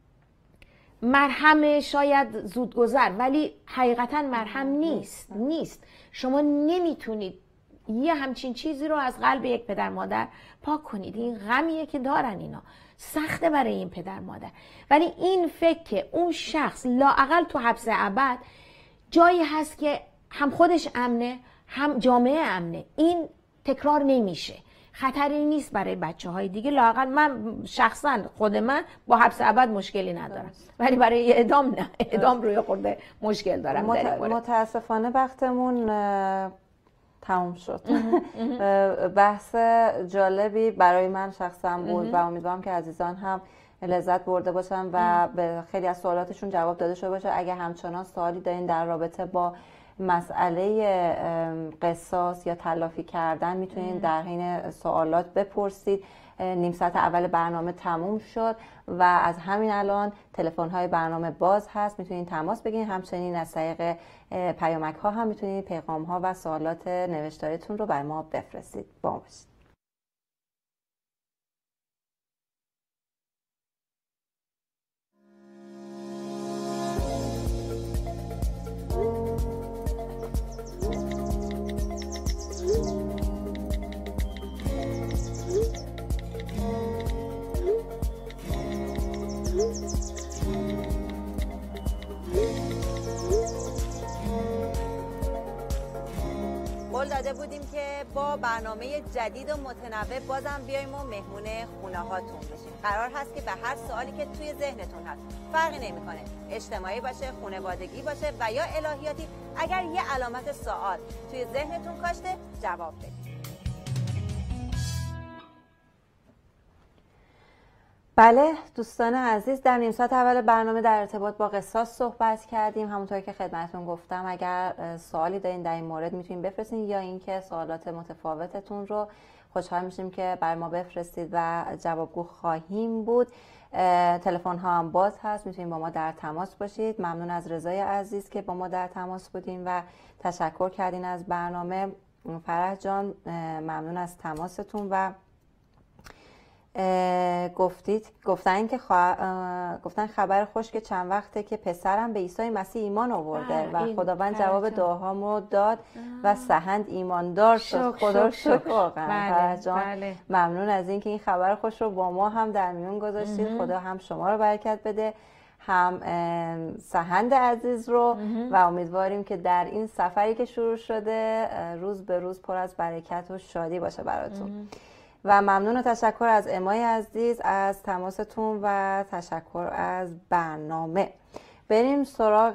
مرهم شاید زودگذر، ولی حقیقتا مرهم نیست. شما نمیتونید یه همچین چیزی رو از قلب یک پدر مادر پاک کنید. این غمیه که دارن اینا، سخته برای این پدر مادر. ولی این فکر که اون شخص لااقل تو حبس ابد جایی هست که هم خودش امنه هم جامعه امنه، این تکرار نمیشه. خطری نیست برای بچه‌های دیگه. لااقل من شخصا خود من با حبس ابد مشکلی ندارم، ولی برای اعدام نه. اعدام روی خورده مشکل دارم. متاسفانه وقتمون تموم شد. بحث جالبی برای من شخصا بود و امیدوارم که عزیزان هم لذت برده باشن و به خیلی از سوالاتشون جواب داده شده باشه. اگه همچنان سوالی دارین در رابطه با مسئله قصاص یا تلافی کردن میتونید در حین سوالات بپرسید. نیم ساعت اول برنامه تموم شد و از همین الان تلفن‌های برنامه باز هست، میتونید تماس بگیرید. همچنین از طریق پیامک‌ها هم میتونید پیغام‌ها و سوالات نوشتاریتون رو برای ما بفرستید. با ما باشید. قول داده بودیم که با برنامه جدید و متنوع بازم بیایم و مهمون خونه هاتون بشیم. قرار هست که به هر سوالی که توی ذهنتون هست، فرقی نمیکنه اجتماعی باشه، خانوادگی باشه و یا الهیاتی، اگر یه علامت سوال توی ذهنتون کاشته جواب بدید. بله دوستان عزیز، در نیم ساعت اول برنامه در ارتباط با قصاص صحبت کردیم. همونطور که خدمتتون گفتم اگر سوالی دارین در این مورد میتونین بفرستین یا اینکه سوالات متفاوتتون رو خوشحال میشیم که برای ما بفرستید و جوابگو خواهیم بود. تلفن ها هم باز هست، میتونین با ما در تماس باشید. ممنون از رضای عزیز که با ما در تماس بودین و تشکر کردین از برنامه. فرح جان ممنون از تماستون و گفتن خبر خوش که چند وقته که پسرم به عیسی مسیح ایمان آورده و خداوند جواب دعاهامو داد و سهند ایماندار شد. خدا شکر واقعا. بله. ممنون از اینکه این خبر خوش رو با ما هم در میون گذاشتید. خدا هم شما رو برکت بده، هم سهند عزیز رو و امیدواریم که در این سفری که شروع شده روز به روز پر از برکت و شادی باشه براتون. و ممنون و تشکر از امای عزیز از تماستون و تشکر از برنامه. بریم سراغ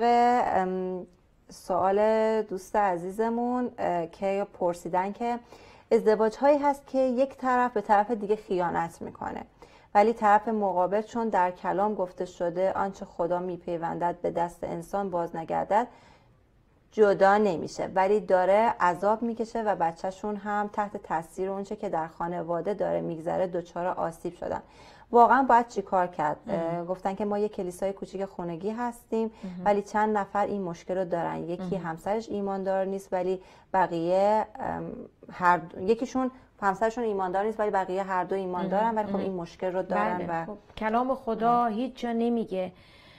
سوال دوست عزیزمون که پرسیدن که ازدواج هایی هست که یک طرف به طرف دیگه خیانت میکنه ولی طرف مقابل چون در کلام گفته شده آنچه خدا میپیوندد به دست انسان باز نگردد جدا نمیشه ولی داره عذاب میکشه و بچهشون هم تحت تاثیر اونچه که در خانواده داره میگذره دچار آسیب شدن. واقعا باید چی کار کرد؟ گفتن که ما یک کلیسای کوچیک خانگی هستیم ولی چند نفر این مشکل رو دارن. یکی همسرش ایماندار نیست ولی بقیه یکیشون همسرشون ایماندار نیست ولی بقیه هر دو ایماندارن ولی خب این مشکل رو دارن. و خب کلام خدا هیچ جا نمیگه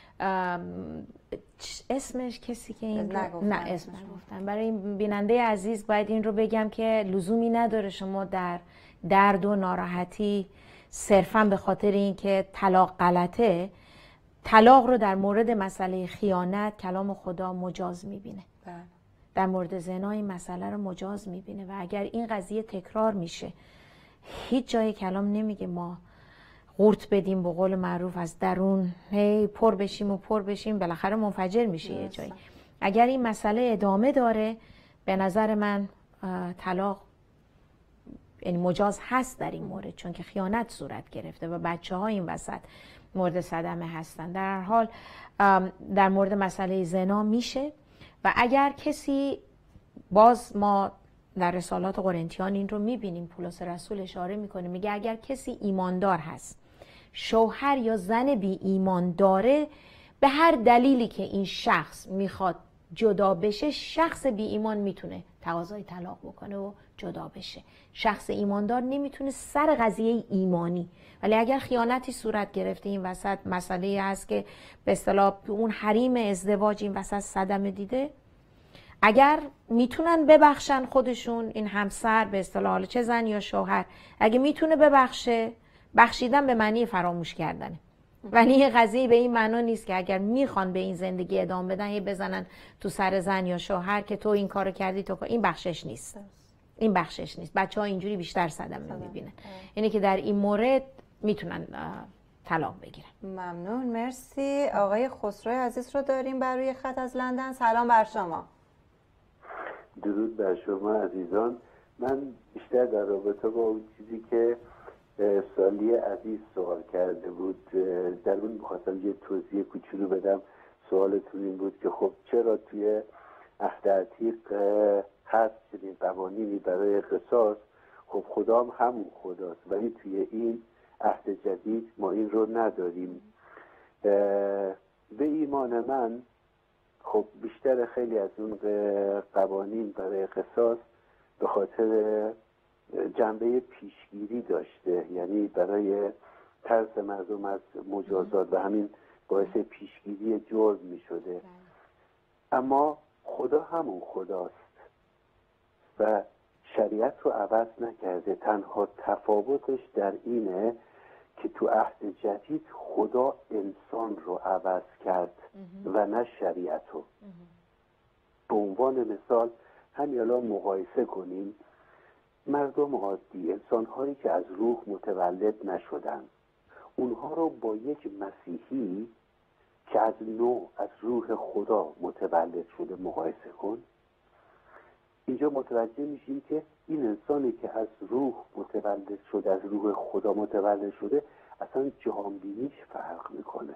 اسمش کسی که این نه اسمش گفتن. برای این بیننده عزیز باید این رو بگم که لزومی نداره شما در درد و ناراحتی صرفا به خاطر اینکه طلاق غلطه، طلاق رو در مورد مسئله خیانت کلام خدا مجاز میبینه. در مورد زنا این مسئله رو مجاز میبینه و اگر این قضیه تکرار میشه هیچ جای کلام نمیگه ما قورت بدیم به قول معروف از درون هی پر بشیم بالاخره منفجر میشه یه جایی. اگر این مسئله ادامه داره به نظر من طلاق یعنی مجاز هست در این مورد چون که خیانت صورت گرفته و بچه ها این وسط مورد صدمه هستن. در هر حال در مورد مسئله زنا میشه و اگر کسی باز ما در رسالات قرنتیان این رو میبینیم پولس رسول اشاره میکنه میگه اگر کسی ایماندار هست شوهر یا زن بی ایمان داره به هر دلیلی که این شخص میخواد جدا بشه شخص بی ایمان میتونه تقاضای طلاق بکنه و جدا بشه. شخص ایماندار نمیتونه سر قضیه ایمانی ولی اگر خیانتی صورت گرفته این وسط مسئله هست که به اصطلاح اون حریم ازدواج این وسط صدمه دیده اگر میتونن ببخشن خودشون این همسر به اصطلاح چه زن یا شوهر اگه میتونه ببخشه بخشیدن به معنی فراموش کردنه ولی یه قضیه به این معنا نیست که اگر میخوان به این زندگی ادامه بدن یه بزنن تو سر زن یا شوهر که تو این کارو کردی تو این بخشش نیست. این بخشش نیست. بچه‌ها اینجوری بیشتر صدمه میبینن. یعنی که در این مورد میتونن طلاق بگیرن. ممنون مرسی. آقای خسرو عزیز رو داریم بر روی خط از لندن. سلام بر شما. درود بر شما عزیزان. من بیشتر در رابطه با اون چیزی که سالی عزیز سوال کرده بود در اون می‌خواستم یه توضیح کوچولو بدم. سوالتون این بود که خب چرا توی عهد عتیق هست چنین قوانینی برای قصاص، خب خدا هم همون خداست، ولی توی این عهد جدید ما این رو نداریم. به ایمان من خب بیشتر خیلی از اون قوانین برای قصاص به خاطر جنبه پیشگیری داشته، یعنی برای ترس مردم از مجازات و همین باعث پیشگیری جرم می شده. اما خدا همون خداست و شریعت رو عوض نکرده. تنها تفاوتش در اینه که تو عهد جدید خدا انسان رو عوض کرد و نه شریعت رو. به عنوان مثال همین الان مقایسه کنیم مردم عادی، انسان‌هایی که از روح متولد نشدن، اونها رو با یک مسیحی که از نوع از روح خدا متولد شده مقایسه کن. اینجا متوجه میشیم که این انسانی که از روح متولد شده، از روح خدا متولد شده، اصلا جهانبینیش فرق میکنه.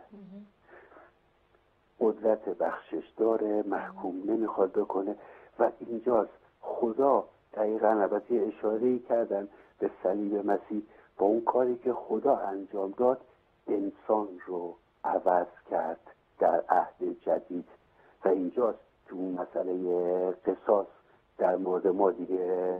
قدرت بخشش داره، محکوم نمیخواد بکنه و اینجاست خدا دقیقا البته اشاره‌ای کردن به صلیب مسیح، با اون کاری که خدا انجام داد انسان رو عوض کرد در عهد جدید و اینجاست تو اون مسئله قصاص در مورد ما دیگه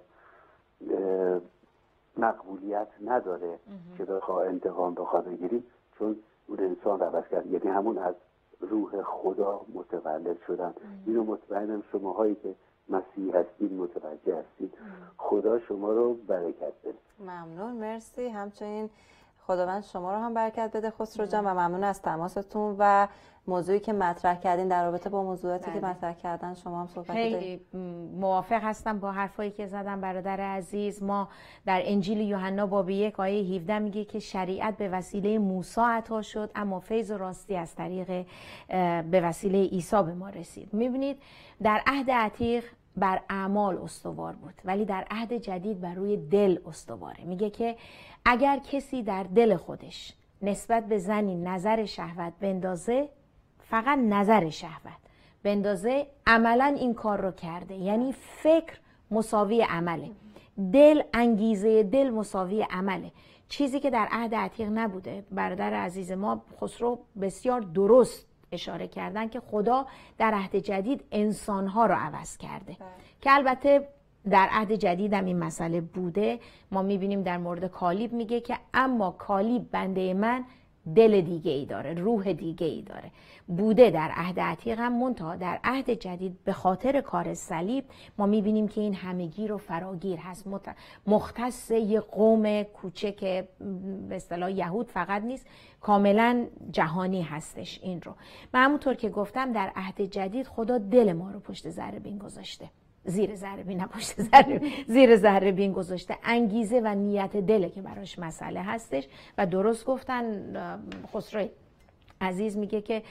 مقبولیت نداره که بخواه انتقام بخواه بگیریم، چون اون انسان رو عوض کرد، یعنی همون از روح خدا متولد شدن. اینو مطمئنم شماهایی که مسیح هستید متوجه هستید. خدا شما رو برکت بده. ممنون، مرسی. همچنین خداوند شما رو هم برکت بده خسرو جان و ممنون از تماستون و موضوعی که مطرح کردین در رابطه با موضوعاتی که مطرح کردن. شما هم صحبت خیلی موافق هستم با حرفایی که زدن برادر عزیز. ما در انجیل یوحنا باب 1 آیه 17 میگه که شریعت به وسیله موسی عطا شد اما فیض و راستی از طریق به وسیله عیسی به ما رسید. میبینید در عهد عتیق بر اعمال استوار بود ولی در عهد جدید بر روی دل استواره. میگه که اگر کسی در دل خودش نسبت به زنی نظر شهوت بندازه، فقط نظر شهوت بندازه، عملا این کار رو کرده. یعنی فکر مساوی عمله، دل انگیزه دل مساوی عمله، چیزی که در عهد عتیق نبوده. برادر عزیز ما خسرو بسیار درست اشاره کردن که خدا در عهد جدید انسانها رو عوض کرده که البته در عهد جدید هم این مسئله بوده. ما میبینیم در مورد کالیب میگه که اما کالیب بنده من دل دیگه ای داره، روح دیگه ای داره. بوده در عهد عتیق هم، منتها در عهد جدید به خاطر کار صلیب ما میبینیم که این همگیر و فراگیر هست، مختص یه قوم کوچک به اصطلاح یهود فقط نیست، کاملا جهانی هستش. این رو من همونطور که گفتم در عهد جدید خدا دل ما رو پشت ذره بین گذاشته، زیر ذره بین، پشت ذره، زیر ذره بین گذاشته. انگیزه و نیت دله که براش مسئله هستش و درست گفتن خسرو عزیز میگه که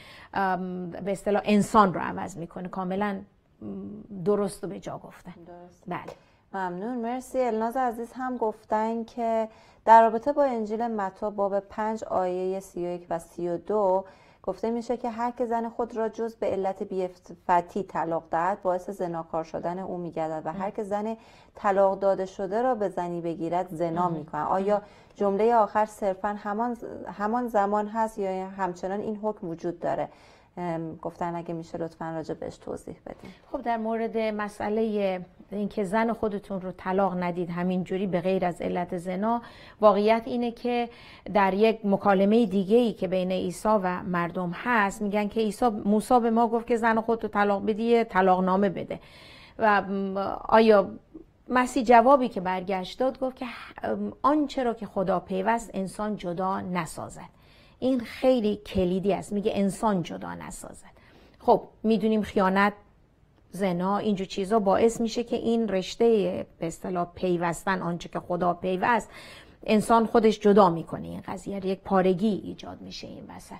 به اصطلاح انسان رو عوض میکنه. کاملا درست و به جا گفتن. بله ممنون، مرسی. الناز عزیز هم گفتن که در رابطه با انجیل متی باب 5 آیه 31 و 32 گفته میشه که هر که زن خود را جز به علت بی‌عفتی طلاق دهد باعث زناکار شدن او میگردد و هر که زن طلاق داده شده را به زنی بگیرد زنا میکنه. آیا جمله آخر صرفا همان زمان هست یا همچنان این حکم وجود داره؟ گفتن اگه میشه لطفا راجع بهش توضیح بدین. خب در مورد مسئله اینکه زن خودتون رو طلاق ندید همینجوری به غیر از علت زنا، واقعیت اینه که در یک مکالمه دیگه‌ای که بین عیسی و مردم هست میگن که موسی به ما گفت که زن خودت رو طلاق بدی، طلاق نامه بده. و آیا مسیح جوابی که برگشت داد گفت که آنچه را که خدا پیوست انسان جدا نسازد. این خیلی کلیدی است، میگه انسان جدا نسازد. خب میدونیم خیانت، زنا، اینجور چیزا باعث میشه که این رشته به اصطلاح پیوستن، آنچه که خدا پیوست، انسان خودش جدا میکنه. این قضیه یک پارگی ایجاد میشه این وسط.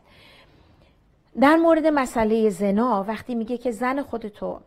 در مورد مسئله زنا وقتی میگه که زن خودتو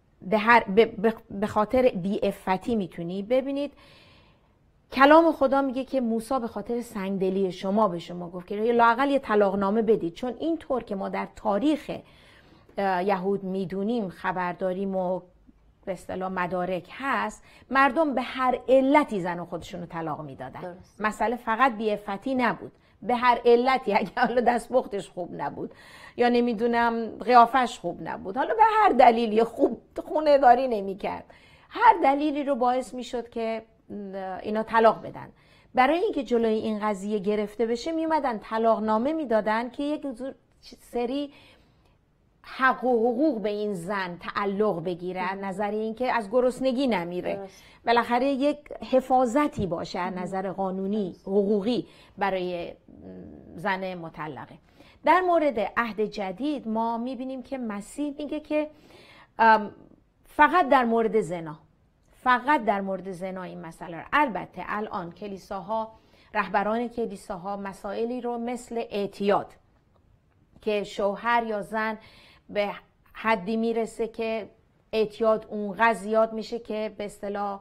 به خاطر بی‌عفتی میتونی، ببینید کلام خدا میگه که موسی به خاطر سنگدلی شما به شما گفت که لااقل یه طلاق نامه بدید، چون اینطور که ما در تاریخ یهود میدونیم، خبرداریم و به اصطلاح مدارک هست، مردم به هر علتی زن و خودشون رو طلاق میدادن. مسئله فقط بی‌عفتی نبود، به هر علتی، اگه حالا دستپختش خوب نبود یا نمیدونم قیافش خوب نبود، حالا به هر دلیلی، خوب خونه داری نمیکرد، هر دلیلی رو باعث میشد که اینا طلاق بدن. برای اینکه جلوی این قضیه گرفته بشه میومدن طلاق نامه میدادن که یک سری حق و حقوق به این زن تعلق بگیره، از نظر اینکه از گرسنگی نمیره، بالاخره یک حفاظتی باشه از نظر قانونی حقوقی برای زن مطلقه. در مورد عهد جدید ما میبینیم که مسیح میگه که فقط در مورد زنا، فقط در مورد زنا این مسئله رو. البته الان کلیساها، رهبران کلیساها مسائلی رو مثل اعتیاد که شوهر یا زن به حدی میرسه که اعتیاد اونقدر زیاد میشه که به اصطلاح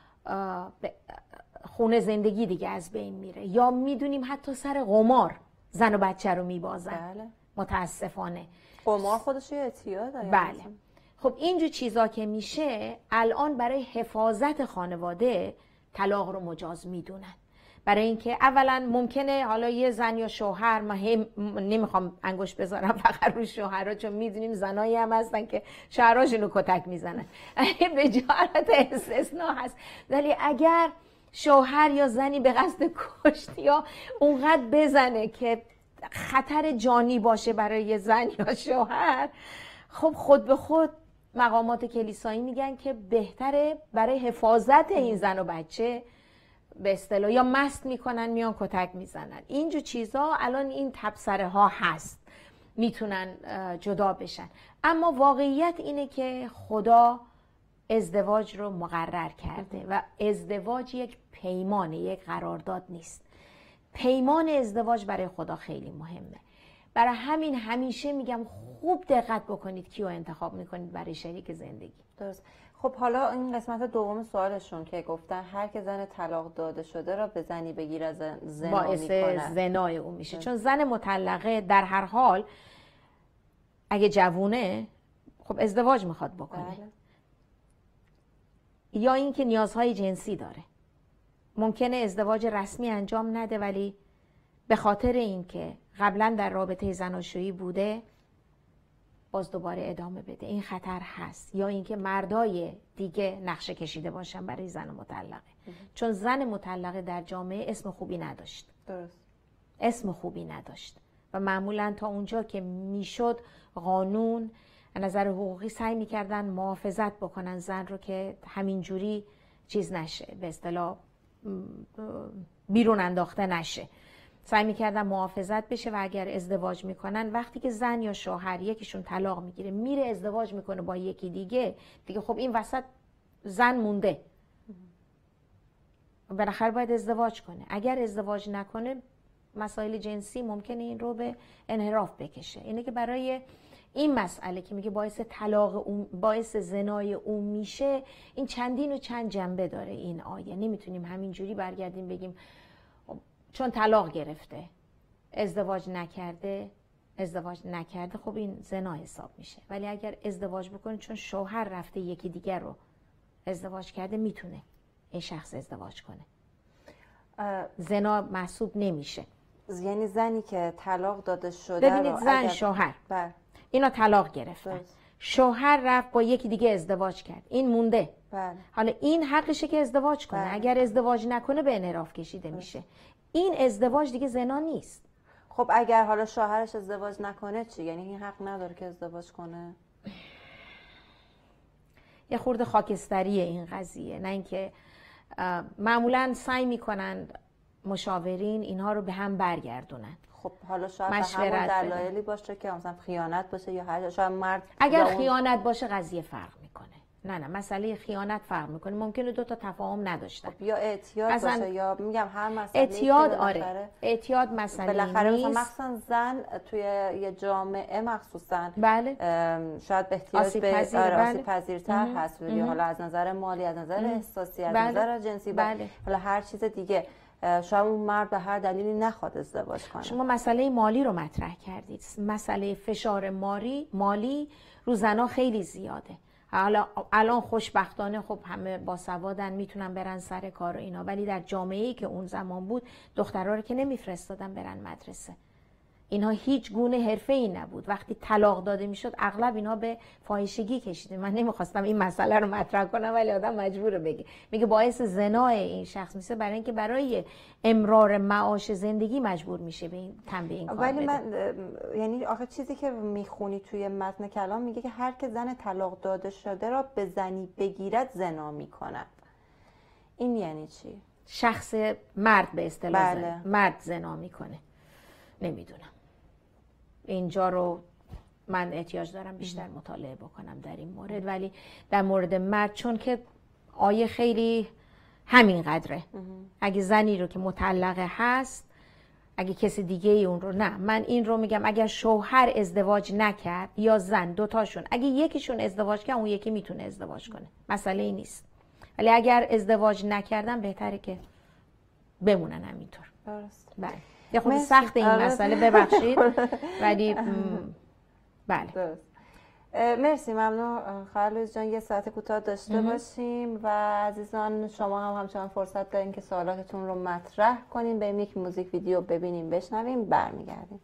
خونه زندگی دیگه از بین میره، یا میدونیم حتی سر قمار زن و بچه رو میبازن. بله. متاسفانه قمار خودش یه اعتیاده. بله. خب اینجور چیزا که میشه الان برای حفاظت خانواده طلاق رو مجاز میدونن، برای اینکه اولا ممکنه حالا یه زن یا شوهر، من نمیخوام انگشت بذارم فقط روی شوهرها، چون میدونیم زنایی هم هستن که شوهراشون رو کتک میزنن، به جهت استثناء هست، ولی اگر شوهر یا زنی به قصد کشت یا اونقدر بزنه که خطر جانی باشه برای زن یا شوهر، خب خود به خود مقامات کلیسایی میگن که بهتره برای حفاظت این زن و بچه به اصطلاح یا مست میکنن میان کتک میزنن. اینجور چیزا الان این تبصره ها هست، میتونن جدا بشن. اما واقعیت اینه که خدا ازدواج رو مقرر کرده و ازدواج یک پیمانه، یک قرارداد نیست. پیمان ازدواج برای خدا خیلی مهمه. برای همین همیشه میگم خوب دقت بکنید کیو انتخاب میکنید برای شریک زندگی. درست. خب حالا این قسمت دوم سوالشون که گفتن هر که زن طلاق داده شده را به زنی بگیر از زنا باعث میکنه، زنای اون میشه. چون زن مطلقه در هر حال اگه جوونه خب ازدواج میخواد بکنه. بله. یا اینکه نیازهای جنسی داره، ممکنه ازدواج رسمی انجام نده ولی به خاطر اینکه قبلا در رابطه زناشویی بوده باز دوباره ادامه بده. این خطر هست. یا اینکه مردای دیگه نقشه کشیده باشن برای زن مطلقه. چون زن مطلقه در جامعه اسم خوبی نداشت. درست. اسم خوبی نداشت و معمولا تا اونجا که میشد قانون از نظر حقوقی سعی میکردن محافظت بکنن زن رو که همینجوری چیز نشه، به اصطلاح بیرون انداخته نشه. سعی میکردن محافظت بشه و اگر ازدواج میکنن، وقتی که زن یا شوهر یکیشون طلاق میگیره میره ازدواج میکنه با یکی دیگه خب این وسط زن مونده، بالاخره باید ازدواج کنه. اگر ازدواج نکنه مسائل جنسی ممکنه این رو به انحراف بکشه. اینه که برای این مسئله که میگه باعث طلاق اون، باعث زنای اون میشه، این چندین و چند جنبه داره این آیه. نمیتونیم همینجوری برگردیم بگیم چون طلاق گرفته ازدواج نکرده خب این زنا حساب میشه. ولی اگر ازدواج بکنه چون شوهر رفته یکی دیگر رو ازدواج کرده میتونه این شخص ازدواج کنه، زنا محسوب نمیشه. یعنی زنی که طلاق داده شده ببینید زن شوهر اینا طلاق گرفتن، شوهر رفت با یکی دیگه ازدواج کرد، این مونده. حالا این حقشه که ازدواج کنه. اگر ازدواج نکنه به انحراف کشیده میشه. این ازدواج دیگه زنا نیست. خب اگر حالا شوهرش ازدواج نکنه چی؟ یعنی این حق نداره که ازدواج کنه؟ یه خورده خاکستریه این قضیه. نه اینکه معمولا سعی میکنن مشاورین اینها رو به هم برگردونن. خب حالا شاید همون دلایلی باشه که مثلا خیانت باشه یا هر شاید مرد اگر خیانت باشه قضیه فرق میکنه. نه مسئله خیانت فرق میکنه. ممکنه دو تا تفاهم نداشتن. خب یا اعتیاد باشه یا میگم هر مسئله اعتیاد. آره اعتیاد مسئله بالاخره نیست. مخصوصا زن توی یه جامعه مخصوصا بله شاید به احتیاج به آسیب پذیرتر هست، یا حالا از نظر مالی، از نظر احساسی، از نظر جنسی، حالا هر چیز دیگه. شاید اون مرد به هر دلیلی نخواد ازدواج کنه. شما مسئله مالی رو مطرح کردید. مسئله فشار مالی رو زنا خیلی زیاده. حالا الان خوشبختانه خب همه باسوادن، میتونن برن سر کار و اینا، ولی در جامعه‌ای که اون زمان بود دخترها رو که نمیفرستادن برن مدرسه. اینها هیچ گونه حرفه‌ای نبود. وقتی طلاق داده میشد اغلب اینها به فاحشگی کشیده. من نمیخواستم این مسئله رو مطرح کنم ولی آدم مجبوره بگه. میگه باعث زنای این شخص میشه، برای اینکه برای امرار معاش زندگی مجبور میشه به این این کار ولی بده. من یعنی آخه چیزی که میخونی توی متن کلام میگه که هر که زن طلاق داده شده را به زنی بگیرد زنا میکند. این یعنی چی؟ شخص مرد به اصطلاح بله. مرد زنا میکنه. نمیدونم. اینجا رو من احتیاج دارم بیشتر مطالعه بکنم در این مورد، ولی در مورد مرد چون که آیه خیلی همین قدره. اگه زنی رو که مطلقه هست، اگه کسی دیگه ای اون رو، نه من این رو میگم اگر شوهر ازدواج نکرد یا زن دوتاشون، اگه یکیشون ازدواج کرد اون یکی میتونه ازدواج کنه، مسئله ای نیست. ولی اگر ازدواج نکردن بهتره که بمونن همینطور. درست. بله. یه خود سخت این مسئله، ببخشید ولی بله. درست. مرسی، ممنون خالد جان. یه ساعت کوتاه داشته باشیم و عزیزان شما هم همچنان فرصت دارین که سوالاتتون رو مطرح کنین. بریم یک موزیک ویدیو ببینیم، بشنویم، برمیگردیم.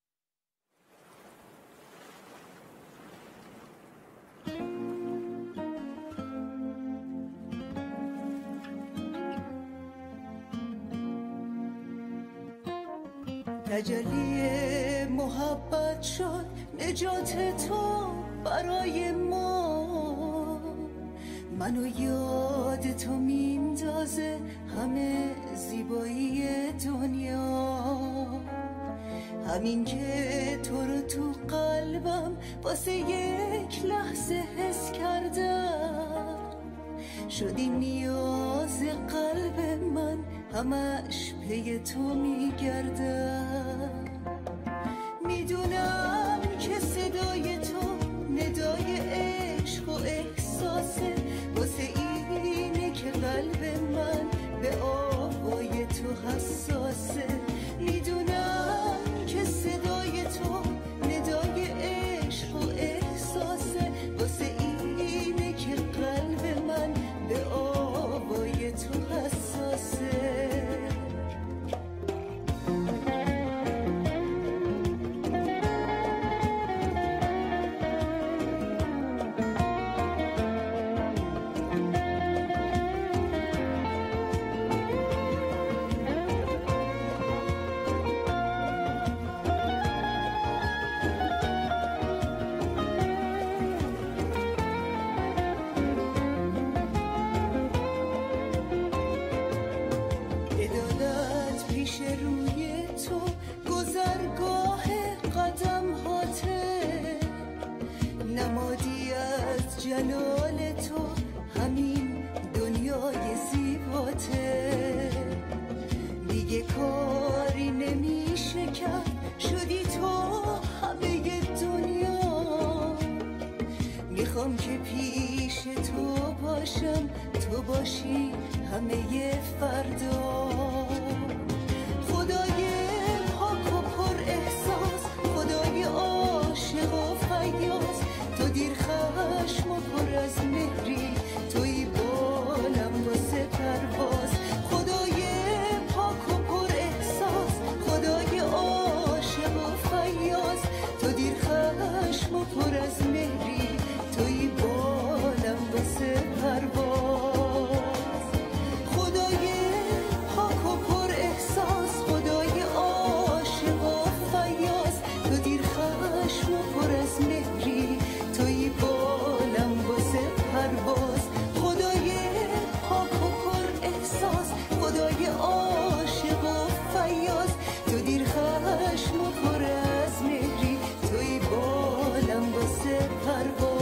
تجلی محبت شد نجات تو برای ما، منو یاد تو میندازه همه زیبایی دنیا. همین که تو رو تو قلبم واسه یک لحظه حس کردم، شدی نیاز قلب من، همش پی تو میگردم. میدونم که صدای تو ندای عشق و احساسه، واسه اینه که قلب من به آوای تو حساسه. میدونم که صدای تو ندای عشق و احساسه، واسه اینه که قلب من به آوای تو حساسه. جلال تو همین دنیای زیباته، دیگه کاری نمیشه کرد، شدی تو همه دنیا. میخوام که پیش تو باشم، تو باشی همه فردا. خدای پاک و پر احساس، خدای عاشق و فیاض، تو دیر خشم و پر از مهری، توی بالم واسه پرواز. خدای پاک و پر احساس، خدای عاشق و فیاض، تو دیر خشم و پر از مهری، توی بالم واسه پرواز. خدای پاک و پر احساس، خدای عاشق و فیاض، تو دیر خشم و پر از مهری، توی بالم واسه پرواز. خدای پاک و پر احساس، خدای عاشق و فیاض، تو دیر خشم و پر از مهری، توی بالم واسه پرواز.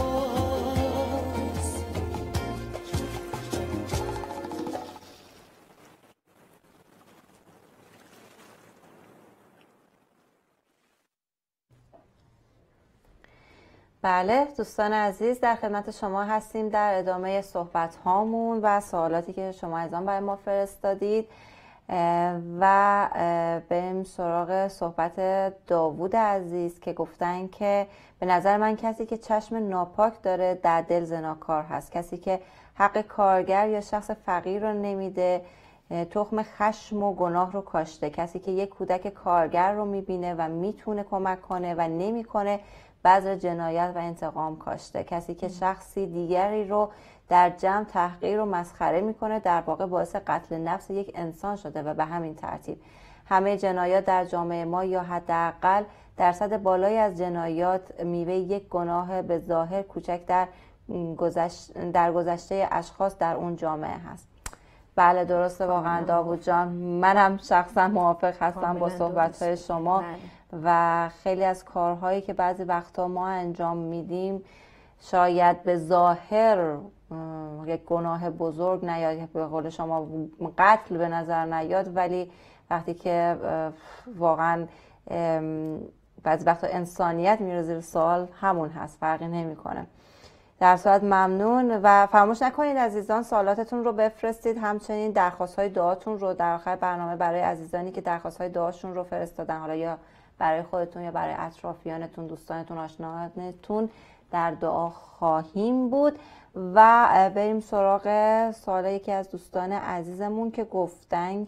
بله دوستان عزیز، در خدمت شما هستیم در ادامه صحبت هامون و سوالاتی که شما از آن برای ما فرستادید. و بریم سراغ صحبت داوود عزیز که گفتن که به نظر من کسی که چشم ناپاک داره در دل زناکار هست، کسی که حق کارگر یا شخص فقیر رو نمیده، تخم خشم و گناه رو کاشته، کسی که یک کودک کارگر رو میبینه و میتونه کمک کنه و نمیکنه، بذر جنایت و انتقام کاشته، کسی که شخصی دیگری رو در جمع تحقیر و مسخره میکنه، در واقع باعث قتل نفس یک انسان شده و به همین ترتیب همه جنایات در جامعه ما یا حداقل درصد بالایی از جنایات میوه یک گناه به ظاهر کوچک در گذشته اشخاص در اون جامعه هست. بله درسته واقعا داوود جان، منم شخصا موافق هستم با صحبت‌های شما و خیلی از کارهایی که بعضی وقتا ما انجام میدیم شاید به ظاهر یک گناه بزرگ نیاد، به قول شما قتل به نظر نیاد، ولی وقتی که واقعا بعضی وقتا انسانیت میره زیر سوال همون هست، فرقی نمیکنه. در صورت ممنون و فراموش نکنید عزیزان سوالاتتون رو بفرستید، همچنین درخواست‌های دعاتون رو در آخر برنامه برای عزیزانی که درخواست‌های دعاشون رو فرستادن، حالا یا برای خودتون یا برای اطرافیانتون، دوستانتون، آشنایانتون در دعا خواهیم بود. و بریم سراغ سوال یکی از دوستان عزیزمون که گفتن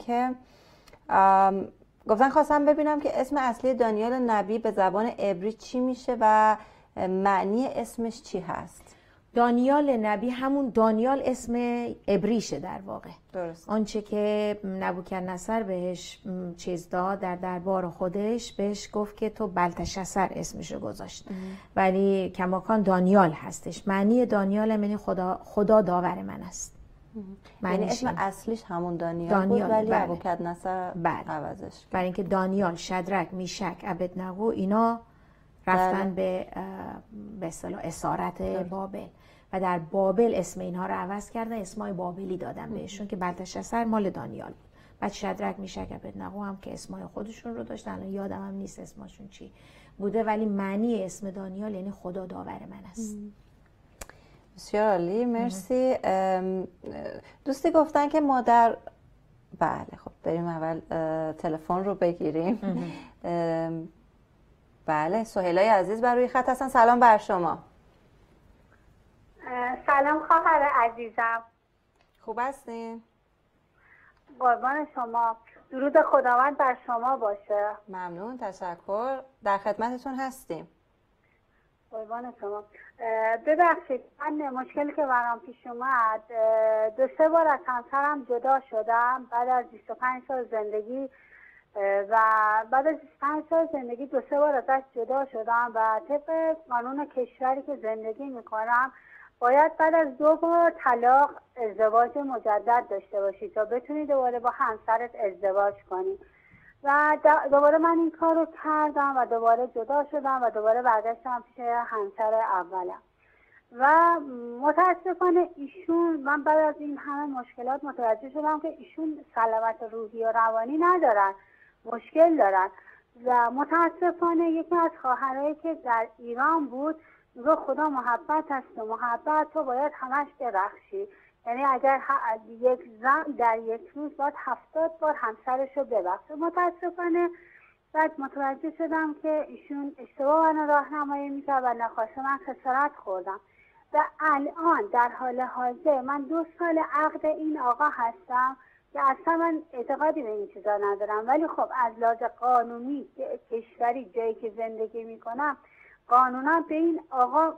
خواستم ببینم که اسم اصلی دانیال نبی به زبان عبری چی میشه و معنی اسمش چی هست؟ دانیال نبی همون دانیال اسم عبریشه در واقع. درست. آنچه که نبوکدنصر بهش چیز داد در دربار خودش، بهش گفت که تو بلتشسر اسمشو گذاشت، ولی کماکان دانیال هستش. معنی دانیال یعنی خدا داور من است. یعنی اسم اصلیش همون دانیال بود ولی نبوکدنصر عوضش. برای اینکه دانیال، شدرک، میشک، ابدنغو اینا رفتن به اصطلاح اسارت بابل و در بابل اسم اینها رو عوض کردن، اسمای بابلی دادن بهشون که بلتشسر مال دانیال بود. بعد شدرک، میشک، ابدنغو هم که اسمای خودشون رو داشتن، الان یادم هم نیست اسمشون چی بوده، ولی معنی اسم دانیال یعنی خدا داور من است. بسیار عالی، مرسی. دوستی گفتن که مادر، بله خب بریم اول تلفن رو بگیریم. بله سهیلای عزیز بر روی خط هستن. سلام بر شما. سلام خواهر عزیزم، خوب هستین؟ قربان شما، درود خداوند بر شما باشه. ممنون، تشکر، در خدمتتون هستیم. قربان شما. ببخشید من مشکلی که برام پیش اومد، 2-3 بار از همسرم جدا شدم بعد از 25 سال زندگی و بعد از 25 سال زندگی 2-3 بار ازش جدا شدم و طبق قانون کشوری که زندگی میکنم باید بعد از 2 بار طلاق ازدواج مجدد داشته باشی تا بتونی دوباره با همسرت ازدواج کنی و دوباره من این کار رو کردم و دوباره جدا شدم و دوباره برگشتم پیش همسر اولم و متاسفانه ایشون، من بعد از این همه مشکلات متوجه شدم که ایشون سلامت روحی و روانی ندارن، مشکل دارن و متاسفانه یکی از خواهرایی که در ایران بود میگه خدا محبت هست و محبت تو باید همش ببخشی، یعنی اگر یک زن در یک روز باید 70 بار همسرش رو ببخشه. متاسفانه بعد متوجه شدم که ایشون اشتباه منو راهنمایی میکرد و ناخواسته من خسارت خوردم و الان در حال حاضر من 2 سال عقد این آقا هستم که اصلا من اعتقادی به این چیزا ندارم، ولی خب از لحاظ قانونی کشوری جایی که زندگی میکنم قانونا به این آقا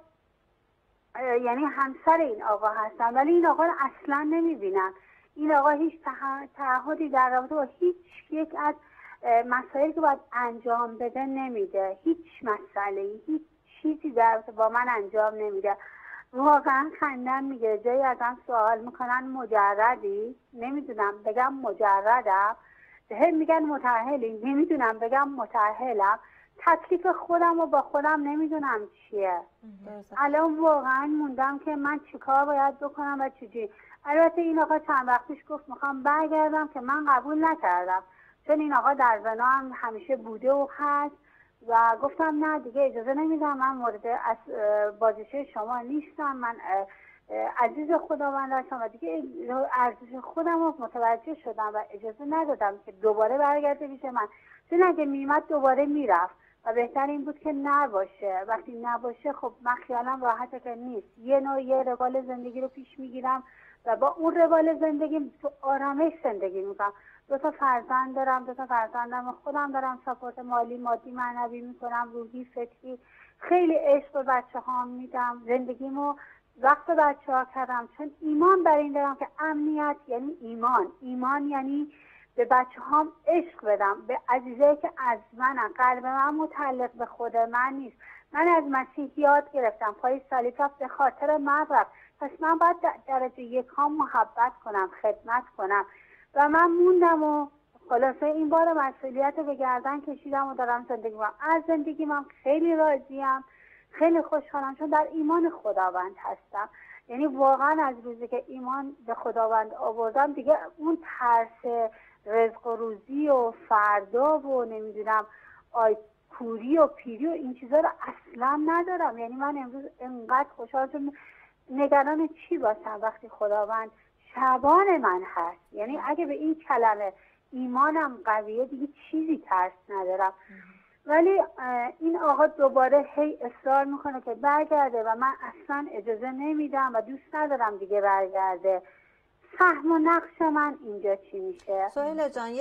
یعنی همسر این آقا هستم، ولی این آقا رو اصلا نمیبینم. این آقا هیچ تعهدی در رابطه با هیچ یک از مسائلی که باید انجام بده نمیده، هیچ مسئله‌ای، هیچ چیزی در رابطه با من انجام نمیده. واقعا خندم میگه، جایی ازم سوال میکنن مجردی، نمیدونم بگم مجردم، هم میگن متأهلی، نمیدونم بگم متأهلم، تکلیف خودم و با خودم نمیدونم چیه. الان واقعا موندم که من چیکار باید بکنم و چیزی. البته این آقا چند وقت پیش گفت میخوام برگردم که من قبول نکردم، چون این آقا در زنا هم همیشه بوده و هست و گفتم نه دیگه اجازه نمیدم، من مورد بازیچه شما نیستم، من عزیز خداوند هستم و دیگه ارزش خودم رو متوجه شدم و اجازه ندادم که دوباره برگرده پیش من، چون اگه میمد دوباره میرفت و بهتر این بود که نباشه. وقتی نباشه خب من خیالم راحته که نیست، یه روال زندگی رو پیش میگیرم و با اون روال زندگی تو آرامش زندگی میکنم. 2 تا فرزند دارم، 2 تا فرزندم خودم دارم ساپورت مالی مادی معنوی میکنم، روحی فکری، خیلی عشق به بچه ها میدم، زندگیمو وقت بچه ها کردم، چون ایمان بر این دارم که امنیت یعنی ایمان یعنی به بچه هام عشق بدم، به عزیزایی که از منن. قلب من متعلق به خود من نیست. من از مسیح یاد گرفتم پای صلیب به خاطر من رفت، پس من باید درجه 1 محبت کنم، خدمت کنم و من موندم و خلاصه این بار مسئولیت رو به گردن کشیدم و دارم زندگی می‌کنم. از زندگی من خیلی راضیم، خیلی خوشحالم، چون در ایمان خداوند هستم. یعنی واقعا از روزی که ایمان به خداوند آوردم دیگه اون ترس رزق و روزی و فردا و نمیدونم کوری و پیری و این چیزا رو اصلا ندارم. یعنی من امروز انقدر خوشحالم، چون نگران چی باشم وقتی خداوند شبان من هست. یعنی اگه به این کلمه ایمانم قویه دیگه چیزی ترس ندارم. ولی این آقا دوباره هی اصرار میکنه که برگرده و من اصلا اجازه نمیدم و دوست ندارم دیگه برگرده. سهم و نقش من اینجا چی میشه؟ سهیلا جان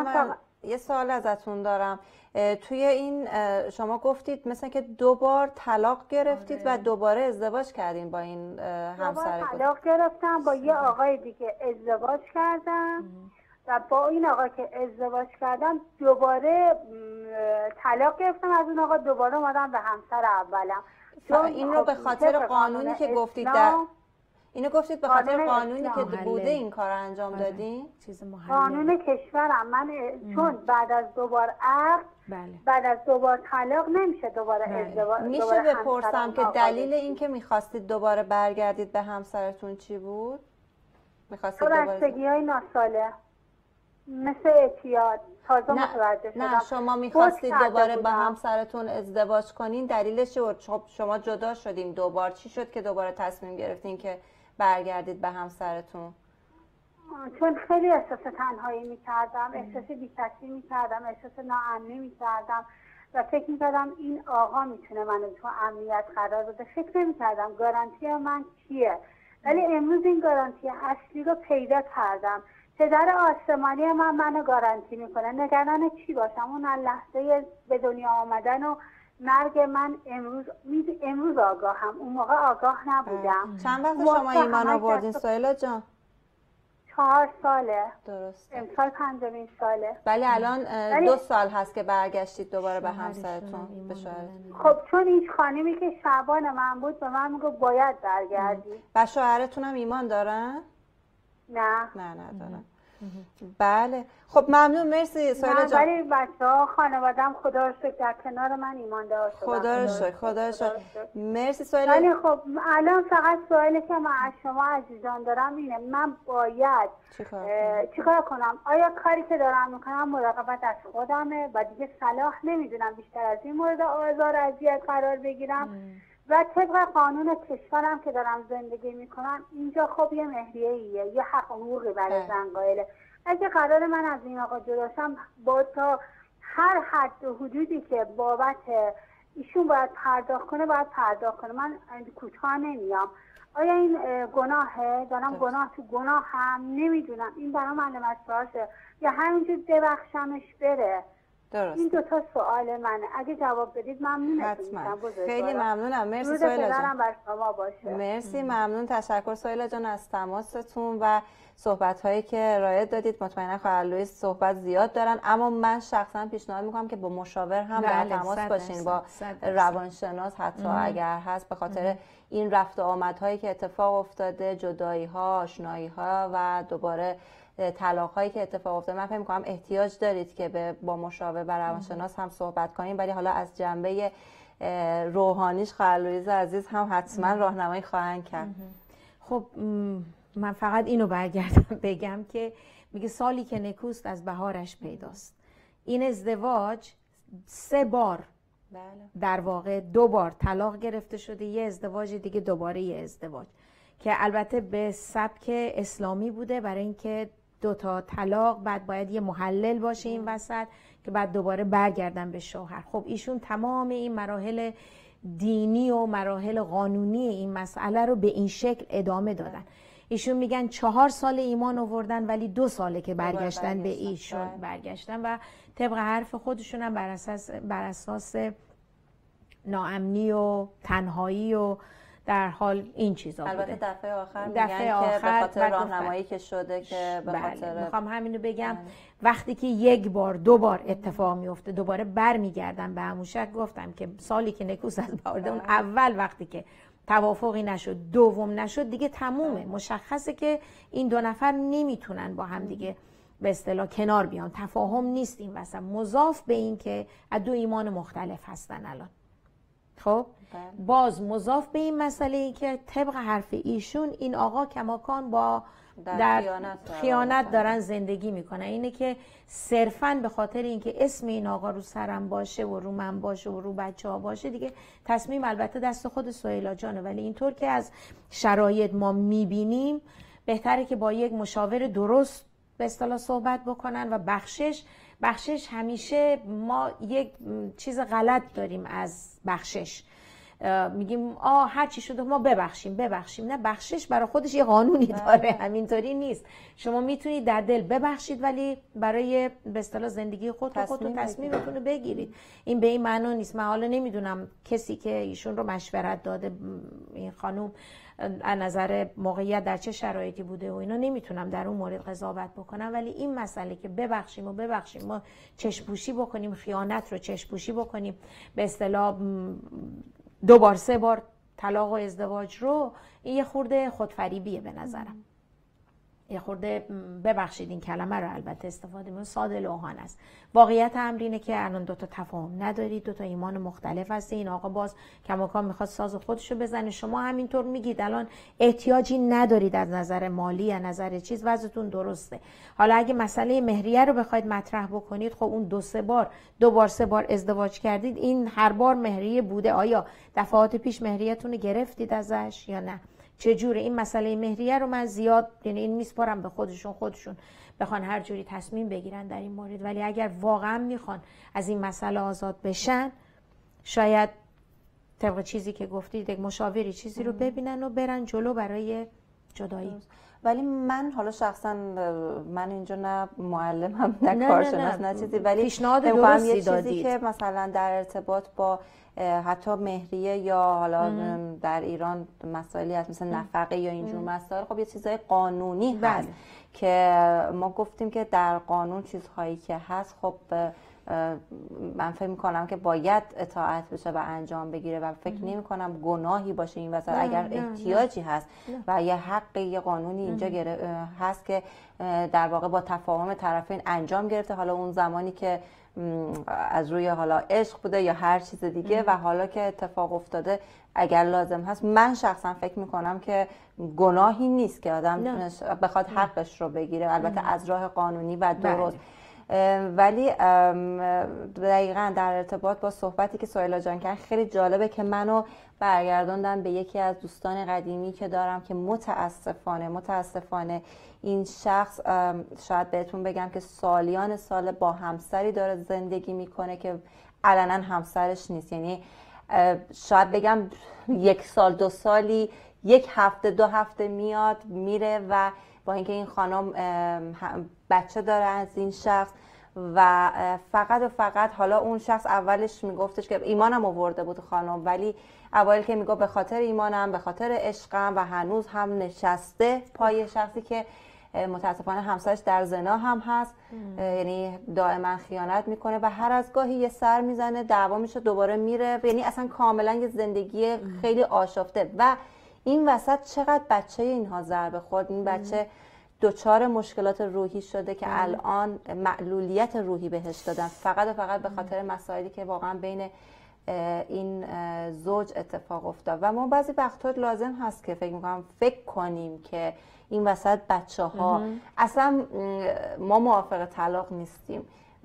یه سوال ازتون دارم. توی این شما گفتید مثلا که 2 بار طلاق گرفتید و دوباره ازدواج کردین با این همسر. 2 بار طلاق گرفتم، با یه آقای دیگه ازدواج کردم و با این آقا که ازدواج کردم دوباره طلاق گرفتم از اون آقا، دوباره اومدم به همسر اولم. این رو به خاطر قانونی که گفتید اینو گفتید به خاطر قانونی که بوده این کار انجام دادین؟ قانون کشورم من چون بعد از 2 بار عقد بعد از 2 بار طلاق نمیشه دوباره ازدواج. میشه بپرسم که دلیل این که میخواستید دوباره برگردید به همسرتون چی بود؟ میخواستید بستگی‌های ناساله مثل اعتیاد. تازه متوجه شدم. نه شما میخواستید دوباره با همسرتون ازدواج کنین، دلیلش چی بود؟ شما جدا شدین 2 بار، چی شد که دوباره تصمیم گرفتین که برگردید به همسرتون؟ چون خیلی احساس تنهایی میکردم، احساس بی‌کسی میکردم، احساس ناامنی میکردم و فکر میکردم این آقا میتونه منو تو امنیت قرار بده. فکر نمیکردم گارانتی من چیه، ولی امروز این گارانتی اصلی رو پیدا کردم. پدر آسمانی منو گارانتی میکنه. نگران چی باشم؟ اون لحظه به دنیا آمدن و مرگ من امروز آگاهم، اون موقع آگاه نبودم. چند وقت شما ایمان آوردین سهیلا جان؟ 4 ساله. درست. امسال 5مین ساله. ولی الان 2 سال هست که برگشتید دوباره به همسرتون. خب چون این خانمی که شبان من بود به من میگه باید برگردی. و شوهرتون هم ایمان دارن؟ نه ندارن. بله خب ممنون، مرسی سهیلا جان. ولی بچه‌ها خانواده‌ام خدا رو شکر در کنار من ایماندار شدن. خدا رو شکر. مرسی سهیلا. ولی خب الان فقط سوالی که من از شما عزیزان دارم اینه، من باید چیکار کنم؟ آیا کاری که دارم میکنم مراقبت از خودمه و دیگه صلاح نمیدونم بیشتر از این مورد آزار اذیت قرار بگیرم و طبق قانون کشورم که دارم زندگی میکنم اینجا خب یه مهریه‌ایه، یه حق و حقوقی برای زن قائله. اگه قرار من از این آقا جداشم با تا هر حد و حدودی که بابت ایشون باید پرداخت کنه باید پرداخت کنه. من کوتاه نمیام. آیا این گناهه؟ دارم گناه تو گناه هم نمیدونم. این برام علامت سواله یا همینجور ببخشمش بره؟ درست. این 2 تا سوال منه. اگه جواب بدید ممنونتون میشم. خیلی ممنونم. مرسی سهیلا جان. بر شما باشه. مرسی ممنون. تشکر سهیلا جان از تماستون و صحبت هایی که ارائه دادید. مطمئنا خواهر لوئیس صحبت زیاد دارن، اما من شخصا پیشنهاد میکنم که با مشاور هم در تماس باشین، با روانشناس حتی اگر هست، به خاطر این رفت و آمدهایی که اتفاق افتاده، جدایی ها، آشنایی ها و دوباره طلاق هایی که اتفاق افتاده. من فکر می‌کنم احتیاج دارید که با مشاور و روانشناس هم صحبت کنیم، ولی حالا از جنبه روحانیش خواهر لوئیس عزیز هم حتما راهنمایی خواهند کرد. خب من فقط اینو برگردم بگم که میگه سالی که نکوست از بهارش پیداست. این ازدواج 3 بار در واقع 2 بار طلاق گرفته شده، یه ازدواج دیگه دوباره یه ازدواج که البته به سبک اسلامی بوده، برای اینکه 2 تا طلاق بعد باید یه محلل باشه این وسط که بعد دوباره برگردن به شوهر. خب ایشون تمام این مراحل دینی و مراحل قانونی این مسئله رو به این شکل ادامه دادن. ایشون میگن 4 سال ایمان آوردن ولی 2 ساله که برگشتن به ایشون برگشتن و طبق حرف خودشون هم بر اساس ناامنی و تنهایی و در حال این چیزا بوده. البته دفعه آخر میگن که به خاطر راهنمایی که شده که به خاطر میخوام همینو بگم وقتی که 1 بار 2 بار اتفاق میفته دوباره برمیگردن به هموشک. گفتم که سالی که نکوس از بارده اون اول وقتی که توافقی نشد دوم نشد دیگه تمومه. مشخصه که این 2 نفر نمیتونن با هم دیگه به اصطلاح کنار بیان، تفاهم نیست این وسط، مضاف به این که از 2 ایمان مختلف هستن الان. خب باز مضاف به این مسئله ای که طبق حرف ایشون این آقا کماکان با در خیانت دارن زندگی میکنن. اینه که صرفاً به خاطر اینکه اسم این آقا رو سرم باشه و رو من باشه و رو بچه ها باشه دیگه تصمیم البته دست خود سهیلا جانه، ولی اینطور که از شرایط ما میبینیم بهتره که با یک مشاور درست به اصطلاح صحبت بکنن و بخشش همیشه ما یک چیز غلط داریم از بخشش، میگیم هر چی شده ما ببخشیم. نه، بخشش برای خودش یه قانونی داره، همینطوری نیست. شما میتونید در دل ببخشید ولی برای به اصطلاح زندگی خودتون تصمیمتون رو بگیرید. این به این معنی نیست. من حالا نمیدونم کسی که ایشون رو مشورت داده این خانم از نظر موقعیت در چه شرایطی بوده و اینا نمیتونم در اون مورد قضاوت بکنم، ولی این مسئله که ببخشیم ما چشم‌پوشی بکنیم، خیانت رو چشم‌پوشی بکنیم، به اصطلاح 2 بار 3 بار طلاق و ازدواج رو، این یه خورده خودفریبیه به نظرم. یه خورده ببخشید این کلمه رو البته استفاده می‌کنم، ساده لوحان است. واقعیت امر اینه که الان 2 تا تفاهم ندارید، 2 تا ایمان مختلف هست. این آقا باز کماکان میخواد ساز خودشو بزنه، شما همینطور میگید الان احتیاجی ندارید از نظر مالی، از نظر چیز وضعتون درسته. حالا اگه مسئله مهریه رو بخواید مطرح بکنید، خب اون 2 بار 3 بار ازدواج کردید، این هر بار مهریه بوده، آیا دفعات پیش مهریتون رو گرفتید ازش یا نه؟ چجوره؟ این مسئله مهریه رو من زیاد یعنی این میسپارم به خودشون بخوان هر جوری تصمیم بگیرن در این مورد، ولی اگر واقعا میخوان از این مسئله آزاد بشن شاید طبق چیزی که گفتید یک مشاوری چیزی رو ببینن و برن جلو برای جدایی. ولی من حالا شخصا من اینجا نه معلمم نه کارشناس نه چیزی، ولی پیشنهاد درستی دادید. چیزی که مثلا در ارتباط با حتی مهریه یا حالا در ایران مسائلی هست مثل نفقه یا اینجور مسائل، خب یه چیزای قانونی هست که ما گفتیم که در قانون چیزهایی که هست خب من فکر می‌کنم که باید اطاعت بشه و انجام بگیره و فکر نمی‌کنم گناهی باشه این وسط اگر احتیاجی هست و یه حق یه قانونی اینجا هست که در واقع با تفاهم طرفین انجام گرفته، حالا اون زمانی که از روی حالا عشق بوده یا هر چیز دیگه و حالا که اتفاق افتاده اگر لازم هست، من شخصا فکر میکنم که گناهی نیست که آدم بخواد حقش رو بگیره، البته از راه قانونی و درست. ولی دقیقاً در ارتباط با صحبتی که سهیلا جان کرد خیلی جالبه که منو برگردوندن به یکی از دوستان قدیمی که دارم که متاسفانه این شخص شاید بهتون بگم که سالیان سال با همسری داره زندگی میکنه که علنا همسرش نیست، یعنی شاید بگم 1 سال 2 سالی 1 هفته 2 هفته میاد میره و با اینکه این خانم بچه داره از این شخص و فقط حالا اون شخص اولش میگفتش که ایمانم آورده بود خانم، ولی اوایل که میگفت به خاطر ایمانم، به خاطر عشقم و هنوز هم نشسته پای شخصی که متاسفانه همسرش در زنا هم هست، یعنی دائما خیانت میکنه و هر از گاهی یه سر میزنه دعوا میشه دوباره میره، یعنی اصلا کاملا یه زندگی خیلی آشفته و این وسط چقدر بچه اینها ضربه خورد. این بچه دچار مشکلات روحی شده که الان معلولیت روحی بهش دادن فقط به خاطر مسائلی که واقعا بین این زوج اتفاق افتاد و ما بعضی وقتا لازم هست که فکر کنیم که این وسط بچه ها اصلا ما موافق طلاق نیستیم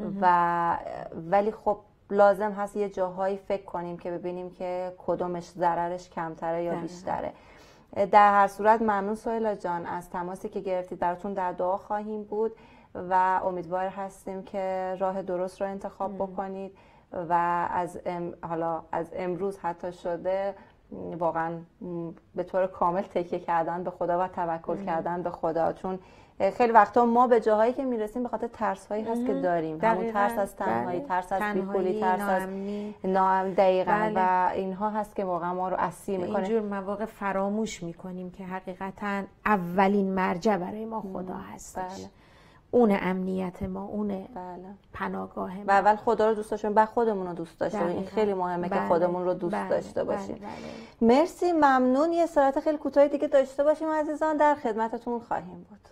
ولی خب لازم هست یه جاهایی فکر کنیم که ببینیم که کدومش ضررش کمتره یا بیشتره در هر صورت ممنون سهیلا جان از تماسی که گرفتید. براتون در دعا خواهیم بود و امیدوار هستیم که راه درست رو انتخاب بکنید و حالا از امروز حتی شده واقعا به طور کامل تکیه کردن به خدا و توکل کردن به خدا، چون خیلی وقتا ما به جاهایی که میرسیم به خاطر ترس هایی هست که داریم، همون ترس از تنهایی، ترس از بیپولی، ترس از ناامنی دقیقاً و اینها هست که واقعا ما رو اسیر میکنه. اینجور مواقع فراموش میکنیم که حقیقتا اولین مرجع برای ما خدا هستش. اون امنیت ما، اون پناهگاه ما. و اول خدا رو دوست داشتیم، بعد خودمون رو دوست داشتیم. این خیلی مهمه که خودمون رو دوست داشته باشیم. مرسی، ممنون. یه استراحت خیلی کوتاهی دیگه داشته باشیم عزیزان، در خدمتتون خواهیم بود.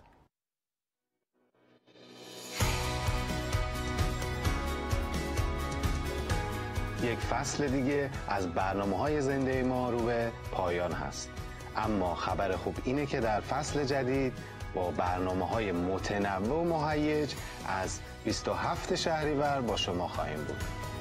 یک فصل دیگه از برنامه‌های زنده ما رو به پایان هست، اما خبر خوب اینه که در فصل جدید با برنامه‌های متنوع و مهیج از 27 شهریور با شما خواهیم بود.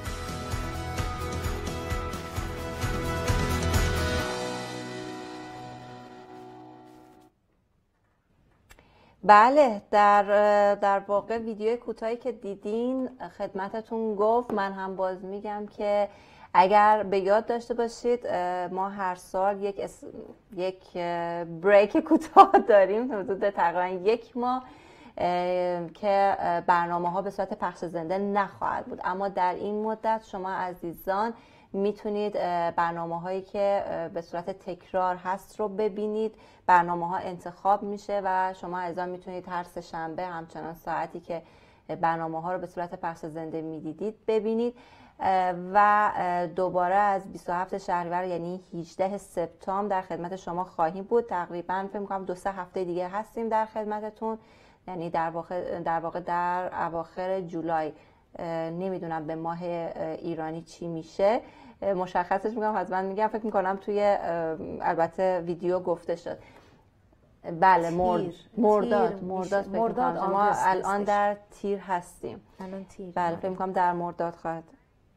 بله، در واقع ویدیو کوتاهی که دیدین خدمتتون گفت، من هم باز میگم که اگر به یاد داشته باشید ما هر سال یک بریک کوتاه داریم حدود تقریبا 1 ماه که برنامه ها به صورت پخش زنده نخواهد بود، اما در این مدت شما عزیزان میتونید برنامه هایی که به صورت تکرار هست رو ببینید. برنامه ها انتخاب میشه و شما عزیزان میتونید هر سه شنبه همچنان ساعتی که برنامه ها رو به صورت پخش زنده میدیدید ببینید و دوباره از 27 شهریور یعنی 18 سپتامبر در خدمت شما خواهیم بود. تقریبا فکر می‌کنم 2-3 هفته دیگه هستیم در خدمتتون، یعنی در واقع در اواخر جولای. نمیدونم به ماه ایرانی چی میشه، مشخصش میگم حتما میگم، فکر میکنم توی البته ویدیو گفته شد. بله، مرداد ما الان در تیر هستیم. بله فکر میکنم در مرداد خواهد،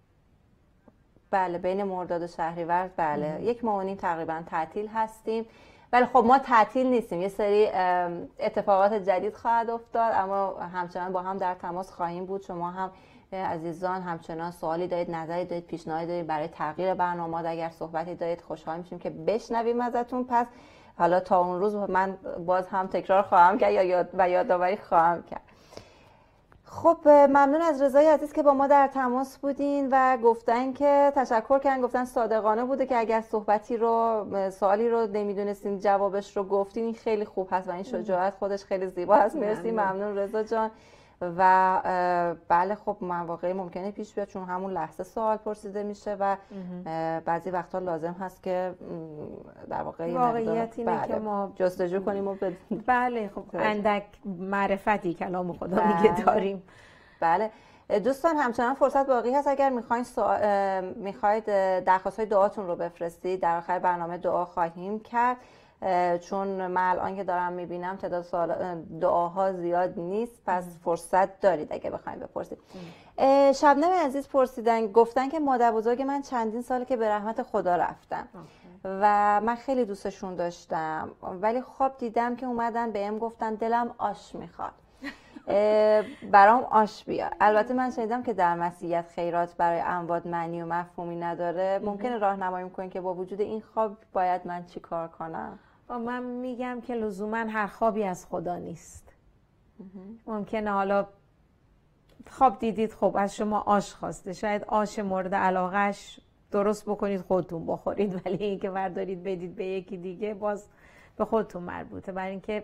بله بین مرداد و شهریور، بله 1 ماه و نیم تقریبا تعطیل هستیم. ولی خب ما تعطیل نیستیم، یه سری اتفاقات جدید خواهد افتاد، اما همچنان با هم در تماس خواهیم بود. شما هم عزیزان همچنان سوالی دارید، نظری دارید، پیشنهادی دارید برای تغییر برنامه، اگر صحبتی دارید خوشحال میشیم که بشنویم ازتون. پس حالا تا اون روز من باز هم تکرار خواهم کرد یا یادآوری خواهم کرد. خب ممنون از رضای عزیز که با ما در تماس بودین و گفتن که تشکر کردن، گفتن صادقانه بوده که اگر سوالی رو نمیدونستین جوابش رو گفتین. این خیلی خوب هست و این شجاعت خودش خیلی زیبا هست. مرسی، ممنون رضا جان. و بله خب مواقعی ممکنه پیش بیاد چون همون لحظه سوال پرسیده میشه و بعضی وقتا لازم هست که در واقع واقعیت اینه که ما جستجو کنیم و بله خب اندک معرفتی کلام خدا میگه داریم. بله دوستان همچنان فرصت باقی هست، اگر میخواید درخواست‌های دعاتون رو بفرستید در آخر برنامه دعا خواهیم کرد، چون من الان که دارم میبینم تعداد دعاها زیاد نیست، پس فرصت دارید اگه بخواید بپرسید. شبنم عزیز پرسیدن، گفتن که مادر بزرگ من چندین ساله که به رحمت خدا رفتن و من خیلی دوستشون داشتم، ولی خب دیدم که اومدن بهم گفتن دلم آش میخواد، برام آش بیار. البته من شنیدم که در مسیحیت خیرات برای اموات معنی و مفهومی نداره. ممکنه راهنمایی میکنین که با وجود این خواب باید من چی کار کنم؟ من میگم که لزوما هر خوابی از خدا نیست. ممکنه حالا خواب دیدید، خب از شما آش خواسته، شاید آش مورد علاقهش درست بکنید خودتون بخورید، ولی اینکه بردارید بدید به یکی دیگه باز به خودتون مربوطه. برای اینکه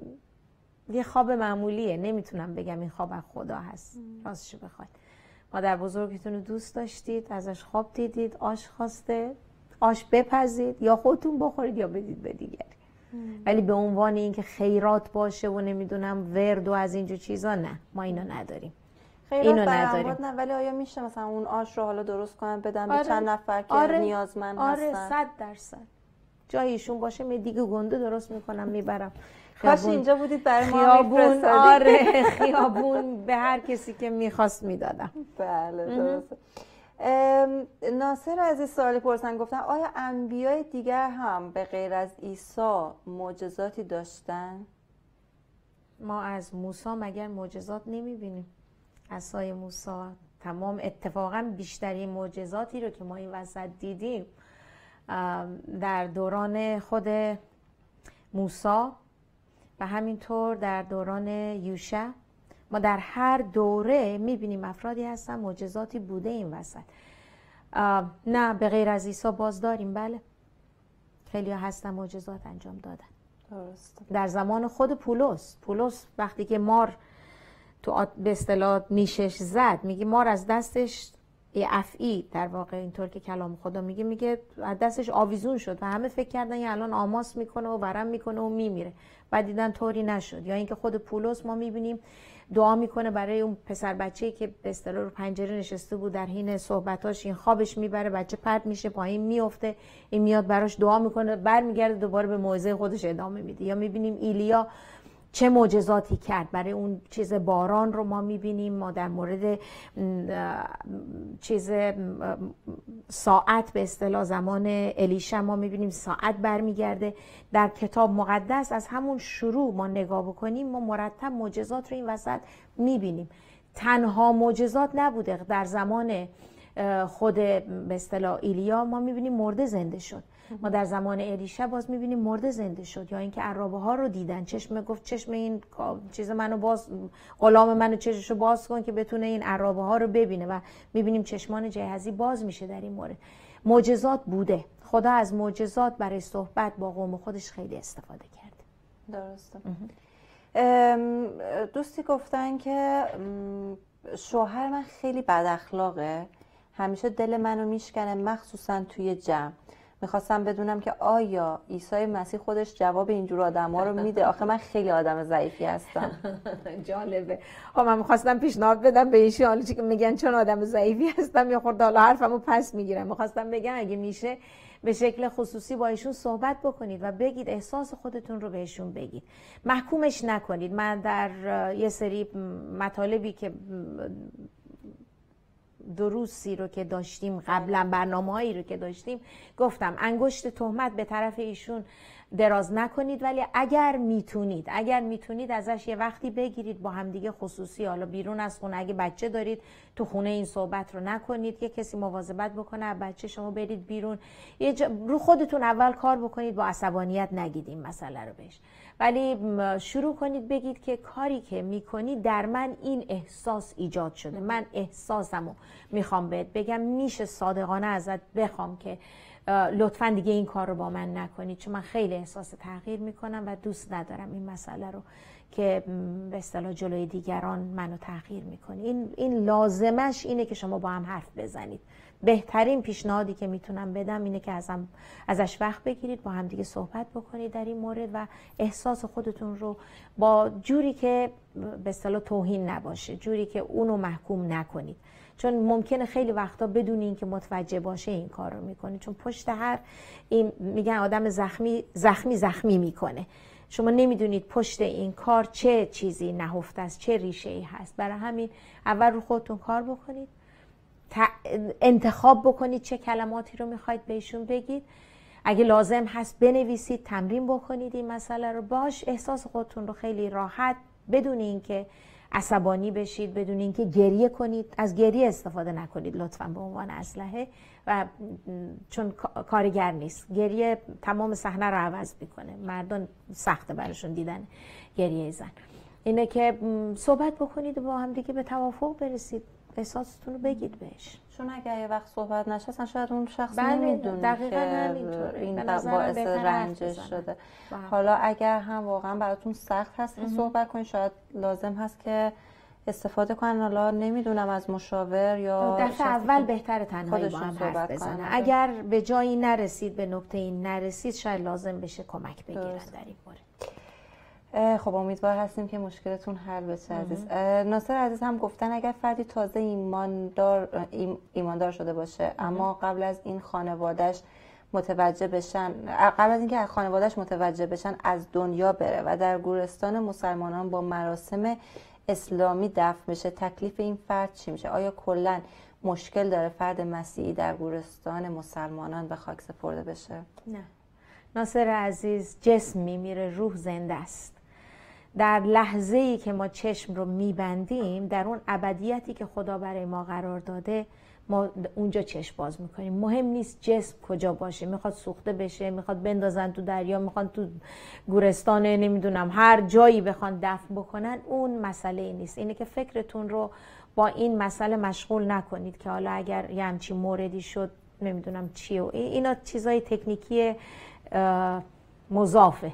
یه خواب معمولیه، نمیتونم بگم این خواب از خدا هست. راستشو بخواید مادر بزرگتون رو دوست داشتید، ازش خواب دیدید، آش خواسته، آش بپزید، یا خودتون بخورید یا بدید به دیگری. ولی به عنوان اینکه خیرات باشه و نمیدونم ورد و از اینجور چیزا، نه ما اینو نداریم. اینو نداریم. نه، ولی آیا میشه مثلا اون آش رو حالا درست کنن بدن به چند نفر که نیازمند هستن؟ 100% جای ایشون باشه می دیگه گنده درست میکنم میبرم. کاش اینجا بودید برای ما خیابون. آره خیابون به هر کسی که میخواست میدادم. بله درسته. ناصر از این سوالی پرسن، گفتن آیا انبیای دیگر هم به غیر از عیسی معجزاتی داشتن؟ ما از موسی مگر معجزات نمیبینیم؟ عصای موسی، تمام اتفاقا بیشترین معجزاتی رو که ما این وسط دیدیم در دوران خود موسی و همینطور در دوران یوشع. ما در هر دوره میبینیم افرادی هستن معجزاتی بوده این وسط. نه به غیر از عیسی باز داریم، بله خیلی هستن معجزات انجام دادن. درست. در زمان خود پولس وقتی که مار تو به اصطلاح نیشش زد، میگه مار از دستش افعی، در واقع اینطور که کلام خدا میگه از دستش آویزون شد و همه فکر کردن یه الان آماس میکنه و ورم میکنه و میمیره، بعد دیدن طوری نشد. یا اینکه خود پولس ما میبینیم دعا میکنه برای اون پسر بچه‌ای که به اصطلاح رو پنجره نشسته بود، در حین صحبتاش این خوابش میبره، بچه پرت میشه پایین میفته، این میاد براش دعا میکنه، برمیگرده دوباره به موعظه خودش ادامه میده. یا میبینیم ایلیا چه معجزاتی کرد برای اون چیز باران رو ما میبینیم. ما در مورد چیز ساعت به اصطلاح زمان الیشع ما میبینیم ساعت برمیگرده. در کتاب مقدس از همون شروع ما نگاه بکنیم ما مرتب معجزات رو این وسط میبینیم. تنها معجزات نبوده، در زمان خود به اصطلاح ایلیا ما میبینیم مرده زنده شد، ما در زمان الیشع باز میبینیم مرده زنده شد. یا اینکه عرابه ها رو دیدن، چشم گفت چشم این چیز منو باز، غلام منو چشمشو باز کن که بتونه این عرابه ها رو ببینه و میبینیم چشمان جهزی باز میشه. در این مورد معجزات بوده. خدا از معجزات برای صحبت با قوم خودش خیلی استفاده کرده. درسته. دوستی گفتن که شوهر من خیلی بد اخلاقه، همیشه دل منو میشکنه مخصوصا توی جمع. میخواستم بدونم که آیا عیسی مسیح خودش جواب اینجور آدم‌ها رو میده؟ آخه من خیلی آدم ضعیفی هستم. جالبه. خب من میخواستم پیشنهاد بدم به ایشون، حالا که میگن چون آدم ضعیفی هستم یا خورده حالا حرفمو پس میگیرم، میخواستم بگم اگه میشه به شکل خصوصی با ایشون صحبت بکنید و بگید، احساس خودتون رو بهشون بگید، محکومش نکنید. من در یه سری مطالبی که دروسی رو که داشتیم قبلا، برنامه‌هایی رو که داشتیم، گفتم انگشت تهمت به طرف ایشون دراز نکنید، ولی اگر میتونید ازش یه وقتی بگیرید با همدیگه خصوصی، حالا بیرون از خونه، اگه بچه دارید تو خونه این صحبت رو نکنید، یه کسی مواظبت بکنه بچه، شما برید بیرون، رو خودتون اول کار بکنید، با عصبانیت نگید این مسئله رو بهش، ولی شروع کنید بگید که کاری که میکنید در من این احساس ایجاد شده، من احساسمو میخوام بهت بگم، میشه صادقانه ازت بخوام که لطفاً دیگه این کار رو با من نکنید، چون من خیلی احساس تغییر میکنم و دوست ندارم این مسئله رو که به اصطلاح جلوی دیگران منو تغییر میکنی. این لازمش اینه که شما با هم حرف بزنید. بهترین پیشنهادی که میتونم بدم اینه که ازش وقت بگیرید، با هم دیگه صحبت بکنید در این مورد و احساس خودتون رو با جوری که به اصطلاح توهین نباشه، جوری که اونو محکوم نکنید، چون ممکنه خیلی وقتا بدون این که متوجه باشه این کار رو میکنه، چون پشت هر این میگن آدم زخمی میکنه، شما نمیدونید پشت این کار چه چیزی نهفته است، چه ریشه ای هست. برای همین اول رو خودتون کار بکنید، انتخاب بکنید چه کلماتی رو میخواید بهشون بگید، اگه لازم هست بنویسید، تمرین بکنید این مسئله رو، باش احساس خودتون رو خیلی راحت، بدون اینکه عصبانی بشید، بدون اینکه گریه کنید. از گریه استفاده نکنید لطفاً به عنوان اسلحه، و چون کارگر نیست. گریه تمام صحنه رو عوض میکنه، مردم سخته براشون دیدن گریه زن. اینه که صحبت بکنید و با هم دیگه به توافق برسید، احساستون رو بگید بهش، چون اگه یه وقت صحبت نشه اصلا شاید اون شخص بله نمیدونه که این باعث رنجش شده. حالا اگر هم واقعا براتون سخت هست که صحبت کنید، شاید لازم هست که استفاده کنن، حالا نمیدونم از مشاور یا دفعه اول بهتره تنهایی با هم حرف بزنن. اگر به جایی نرسید، به نقطه این نرسید، شاید لازم بشه کمک بگیرن در این مورد. خب امیدوار هستیم که مشکلتون حل بشه. عزیز ناصر عزیز هم گفتن اگر فردی تازه ایماندار شده باشه، اما قبل از این خانواده‌اش متوجه بشن، قبل از اینکه خانواده‌اش متوجه بشن از دنیا بره و در گورستان مسلمانان با مراسم اسلامی دفن بشه، تکلیف این فرد چی میشه؟ آیا کلا مشکل داره فرد مسیحی در گورستان مسلمانان به خاک سپرده بشه؟ نه ناصر عزیز، جسم میمیره، روح زنده است. در لحظه‌ای که ما چشم رو میبندیم، در اون ابدیتی که خدا برای ما قرار داده، ما اونجا چشم باز میکنیم. مهم نیست جسم کجا باشه، میخواد سوخته بشه، میخواد بندازن تو دریا، میخواد تو گورستان، نمیدونم هر جایی بخوان دفن بکنن، اون مسئله ای نیست. اینه که فکرتون رو با این مسئله مشغول نکنید که حالا اگر یه همچین موردی شد نمیدونم چیه. اینا چیزای تکنیکی مضافه،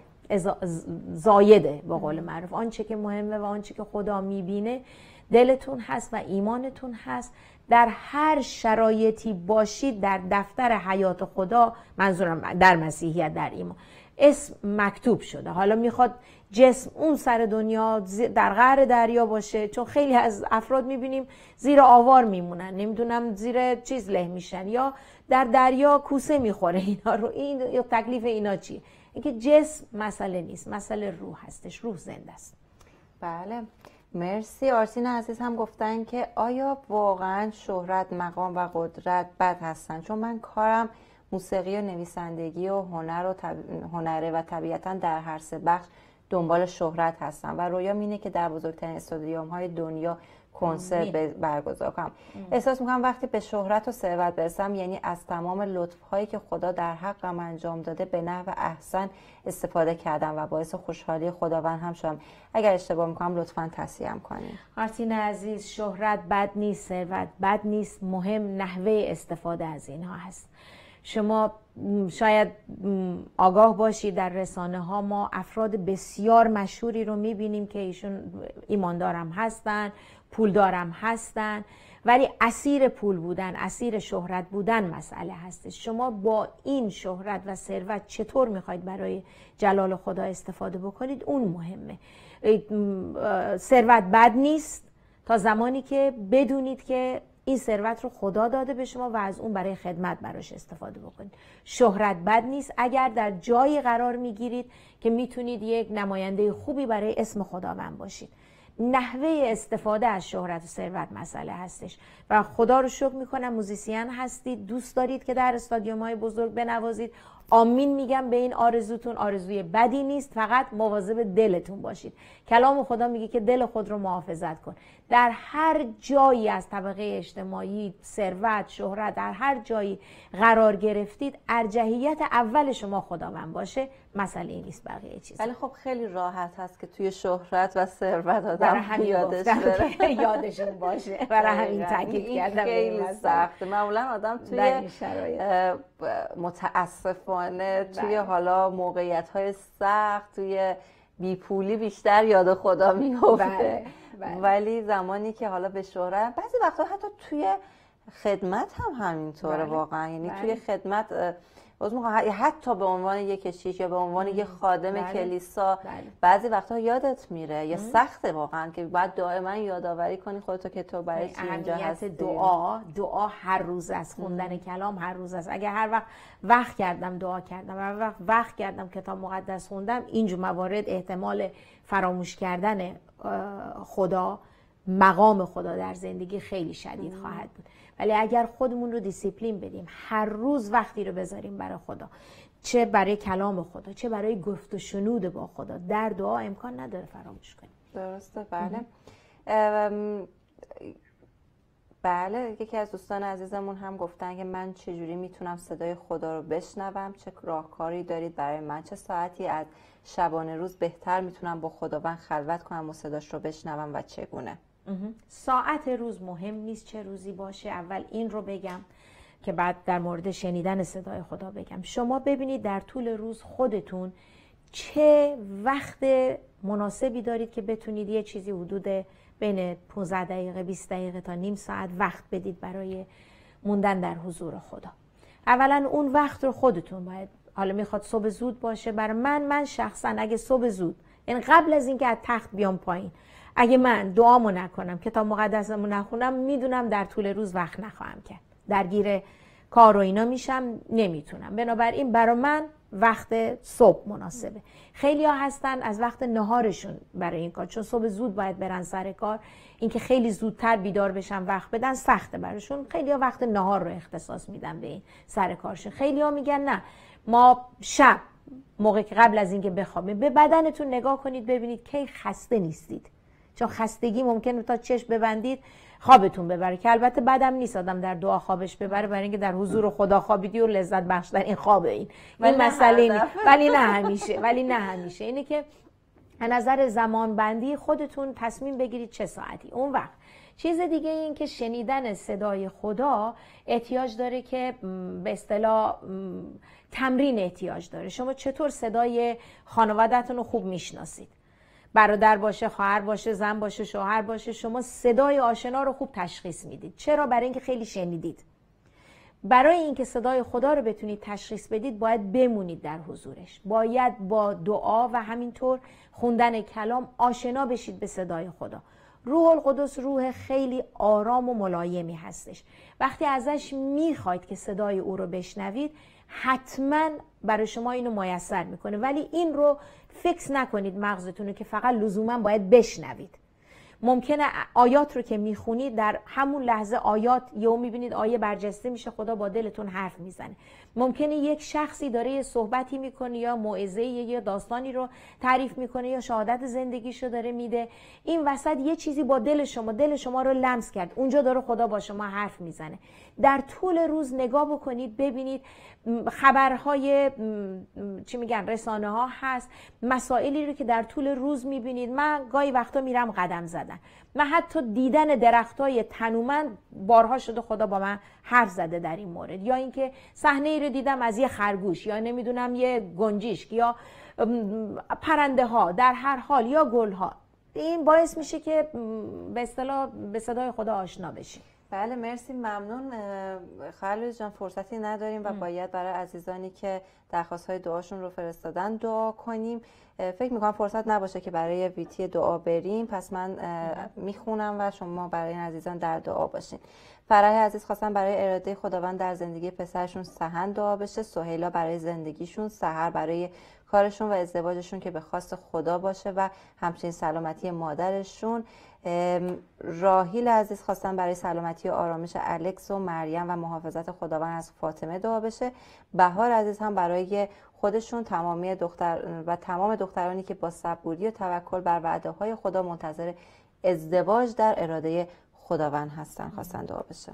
زایده به قول معروف. آنچه که مهمه و آنچه که خدا میبینه دلتون هست و ایمانتون هست. در هر شرایطی باشید در دفتر حیات خدا، منظورم در مسیحیت، در ایمان، اسم مکتوب شده. حالا میخواد جسم اون سر دنیا در قعر دریا باشه، چون خیلی از افراد میبینیم زیر آوار میمونن، نمیدونم زیر چیز له میشن یا در دریا کوسه میخوره اینا رو. این یا تکلیف اینا چیه؟ اینکه جسم مسئله نیست، مسئله روح هستش، روح زنده است. بله مرسی. آرتین عزیز هم گفتن که آیا واقعا شهرت، مقام و قدرت بد هستن؟ چون من کارم موسیقی و نویسندگی و هنره و طبیعتا در هر سه بخش دنبال شهرت هستم و رویام اینه که در بزرگترین استادیوم های دنیا کنسرت برگزار کنم. احساس میکنم وقتی به شهرت و ثروت برسم، یعنی از تمام لطف هایی که خدا در حقم انجام داده به نحو احسن استفاده کردم و باعث خوشحالی خداوند هم شدم. اگر اشتباه میکنم لطفاً تصحیحم کنید. آرتین عزیز، شهرت بد نیست، ثروت بد نیست، مهم نحوه استفاده از اینها هست. شما شاید آگاه باشید در رسانه ها ما افراد بسیار مشهوری رو میبینیم که ایشون ایماندارم هستن، پولدارم هستن، ولی اسیر پول بودن، اسیر شهرت بودن مسئله هستش. شما با این شهرت و ثروت چطور میخواید برای جلال خدا استفاده بکنید، اون مهمه. ثروت بد نیست تا زمانی که بدونید که این ثروت رو خدا داده به شما و از اون برای خدمت براش استفاده بکنید. شهرت بد نیست اگر در جایی قرار میگیرید که میتونید یک نماینده خوبی برای اسم خداوند باشید. نحوه استفاده از شهرت و ثروت مسئله هستش و خدا رو شکر میکنم موزیسین هستید، دوست دارید که در استادیوم های بزرگ بنوازید. آمین میگم به این آرزوتون. آرزوی بدی نیست، فقط مواظب دلتون باشید. کلام خدا میگه که دل خود رو محافظت کن. در هر جایی از طبقه اجتماعی، ثروت، شهرت، در هر جایی قرار گرفتید، ارجحیت اول شما خداوند باشه، مسئله نیست بقیه چیز. ولی خب خیلی راحت هست که توی شهرت و ثروت آدم یادش بره، یادشون باشه. برای همین تاکید کردم. خیلی سخته. معمولا آدم توی متاسفانه توی حالا موقعیت‌های سخت، توی بیپولی بیشتر یاد خدا میفته. ولی زمانی که حالا به شهرت، بعضی وقتا حتی توی خدمت هم همینطوره. واقعا یعنی توی خدمت حتی به عنوان یک کشیش یا به عنوان یک خادم کلیسا بعضی وقتا یادت میره یا سخته واقعا که باید دائما یادآوری کنی خودتو که تو برای چی اینجا هستی. دعا هر روز است، خوندن کلام هر روز است. اگر هر وقت کردم دعا کردم، هر وقت کردم کتاب مقدس خوندم، اینجور موارد احتمال فراموش کردن خدا، مقام خدا در زندگی خیلی شدید خواهد بود. ولی اگر خودمون رو دیسیپلین بدیم، هر روز وقتی رو بذاریم برای خدا، چه برای کلام خدا، چه برای گفت و شنود با خدا، در دعا امکان نداره فراموش کنیم. درسته. بله. بله، یکی از دوستان عزیزمون هم گفتن که من چجوری میتونم صدای خدا رو بشنوم؟ چه راهکاری دارید برای من؟ چه ساعتی از شبانه روز بهتر میتونم با خداوند خلوت کنم و صداش رو بشنوم و چگونه؟ ساعت روز مهم نیست چه روزی باشه. اول این رو بگم که بعد در مورد شنیدن صدای خدا بگم. شما ببینید در طول روز خودتون چه وقت مناسبی دارید که بتونید یه چیزی حدود بین 15 دقیقه 20 دقیقه تا نیم ساعت وقت بدید برای موندن در حضور خدا. اولا اون وقت رو خودتون باید، حالا میخواد صبح زود باشه، برای من شخصا اگه صبح زود، یعنی قبل از اینکه از تخت بیام پایین، اگه من دعامو نکنم، کتاب مقدسمو نخونم، میدونم در طول روز وقت نخواهم کرد، درگیر کار و اینا میشم، نمیتونم. بنابراین برای من وقت صبح مناسبه. خیلی ها هستن از وقت نهارشون برای این کار، چون صبح زود باید برن سر کار، اینکه خیلی زودتر بیدار بشن وقت بدن سخته براشون. خیلی ها وقت نهار رو اختصاص میدن به این سر کارشون. خیلی ها میگن نه ما شب موقع که قبل از اینکه بخوابیم به بدنتون نگاه کنید ببینید کی خسته نیستید، چون خستگی ممکنه تا چشم ببندید خوابتون ببره، که البته بدم نیست آدم در دعا خوابش ببره، برای اینکه در حضور خدا خوابیدی و لذت بخش در این خوابه. این مسئله نیست، ولی نه همیشه اینه که از نظر زمان بندی خودتون تصمیم بگیرید چه ساعتی. اون وقت چیز دیگه این که شنیدن صدای خدا احتیاج داره که به اصطلاح تمرین احتیاج داره. شما چطور صدای خانواده‌تون رو خوب میشناسید؟ برادر باشه، خواهر باشه، زن باشه، شوهر باشه، شما صدای آشنا رو خوب تشخیص میدید. چرا؟ برای اینکه خیلی شنیدید. برای اینکه صدای خدا رو بتونید تشخیص بدید باید بمونید در حضورش، باید با دعا و همینطور خوندن کلام آشنا بشید به صدای خدا. روح القدس روح خیلی آرام و ملایمی هستش. وقتی ازش میخواید که صدای او رو بشنوید حتما برای شما اینو میسر میکنه، ولی این رو فکس نکنید مغزتون رو که فقط لزوما باید بشنوید. ممکنه آیات رو که میخونید در همون لحظه آیات یهو میبینید آیه برجسته میشه، خدا با دلتون حرف میزنه. ممکنه یک شخصی داره یه صحبتی میکنه یا موعظه یا داستانی رو تعریف میکنه یا شهادت زندگیشو داره میده، این وسط یه چیزی با دل شما رو لمس کرد، اونجا داره خدا با شما حرف میزنه. در طول روز نگاه بکنید ببینید خبرهای چی میگن رسانه ها هست، مسائلی رو که در طول روز میبینید. من گاهی وقتا میرم قدم زدن، من حتی دیدن درختای تنومند بارها شده خدا با من حرف زده در این مورد، یا اینکه صحنه ای رو دیدم از یه خرگوش یا نمیدونم یه گنجشک یا پرنده ها در هر حال یا گل ها. این باعث میشه که به اصطلاح به صدای خدا آشنا بشیم. بله مرسی، ممنون. خالد جان فرصتی نداریم و باید برای عزیزانی که درخواست‌های دعاشون رو فرستادن دعا کنیم. فکر می‌کنم فرصت نباشه که برای ویتی دعا بریم، پس من میخونم و شما برای این عزیزان در دعا باشین. فرح عزیز خواستن برای اراده خداوند در زندگی پسرشون سحن دعا بشه، سهیلا برای زندگیشون، سحر برای کارشون و ازدواجشون که به خواست خدا باشه و همچنین سلامتی مادرشون. راهیل عزیز خواستن برای سلامتی و آرامش الکس و مریم و محافظت خداوند از فاطمه دعا بشه. بهار عزیز هم برای خودشون، تمام دخترانی که با صبوری و توکل بر وعده‌های خدا منتظر ازدواج در اراده خداوند هستن خواستن دعا بشه.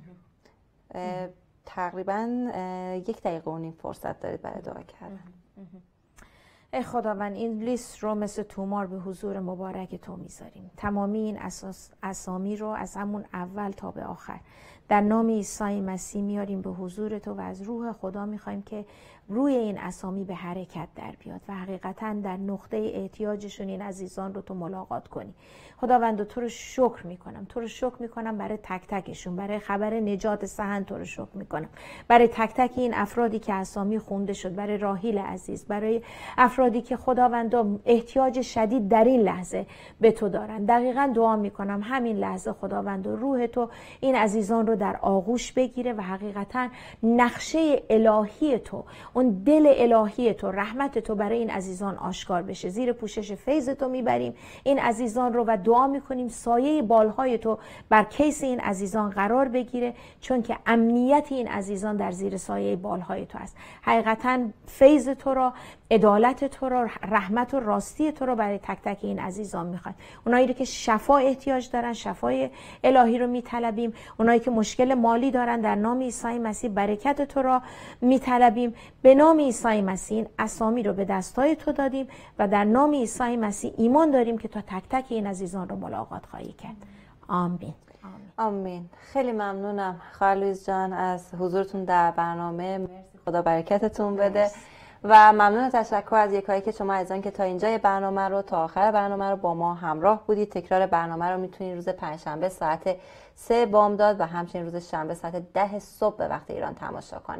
تقریبا 1 دقیقه و نیم فرصت دارید برای دعا کردن. ای خداوند این لیست رو مثل تومار به حضور مبارک تو میذاریم. تمامی این اسامی رو از همون اول تا به آخر در نام عیسی مسیح میاریم به حضور تو و از روح خدا میخوایم که روی این اسامی به حرکت در بیاد و حقیقتا در نقطه احتیاجشون این عزیزان رو تو ملاقات کنی. خداوند تو رو شکر میکنم برای تک تکشون، برای خبر نجات سحن تو رو شکر میکنم، برای تک تک این افرادی که اسامی خونده شد، برای راهیل عزیز، برای افرادی که خداوند احتیاج شدید در این لحظه به تو دارن. دقیقاً دعا میکنم همین لحظه خداوند روح تو این عزیزان رو در آغوش بگیره و حقیقتا نقشه الهی تو، اون دل الهی تو، رحمت تو برای این عزیزان آشکار بشه. زیر پوشش فیض تو میبریم این عزیزان رو و دعا میکنیم سایه بالهای تو بر کیس این عزیزان قرار بگیره، چون که امنیت این عزیزان در زیر سایه بالهای تو است. حقیقتا فیض تو را، عدالت تو را، رحمت و راستی تو را برای تک تک این عزیزان میخوایم. اونایی که شفا احتیاج دارن شفای الهی رو میطلبیم، اونایی که مشکل مالی دارن در نام عیسی مسیح برکت تو را میطلبیم. به نام عیسی مسیح این اسامی رو به دستای تو دادیم و در نام عیسی مسیح ایمان داریم که تا تک تک این عزیزان رو ملاقات خواهی کرد. آمین. آمین. خیلی ممنونم خالویز جان از حضورتون در برنامه. مرسی، خدا برکتتون بده. و ممنون تشکر از یکایی که شما عزیزان که تا اینجای برنامه رو، تا آخر برنامه رو با ما همراه بودید. تکرار برنامه رو میتونید روز پنجشنبه ساعت 3 بامداد و همچنین روز شنبه ساعت 10 صبح به وقت ایران تماشا کنید.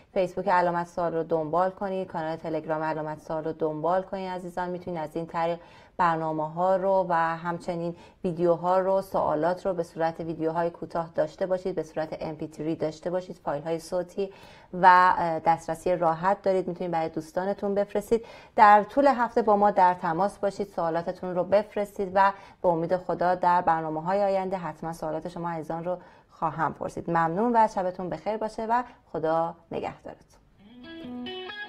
فیسبوک علامت سوال رو دنبال کنید، کانال تلگرام علامت سوال رو دنبال کنید عزیزان. میتونید از این طریق برنامه‌ها رو و همچنین ویدیوها رو، سوالات رو به صورت ویدیوهای کوتاه داشته باشید، به صورت MP3 داشته باشید، فایل‌های صوتی و دسترسی راحت دارید، میتونید برای دوستانتون بفرستید. در طول هفته با ما در تماس باشید، سوالاتتون رو بفرستید و به امید خدا در برنامه‌های آینده حتما سوالات شما عزیزان رو خواهم پرسید. ممنون و شبتون بخیر باشه و خدا نگهدارتون.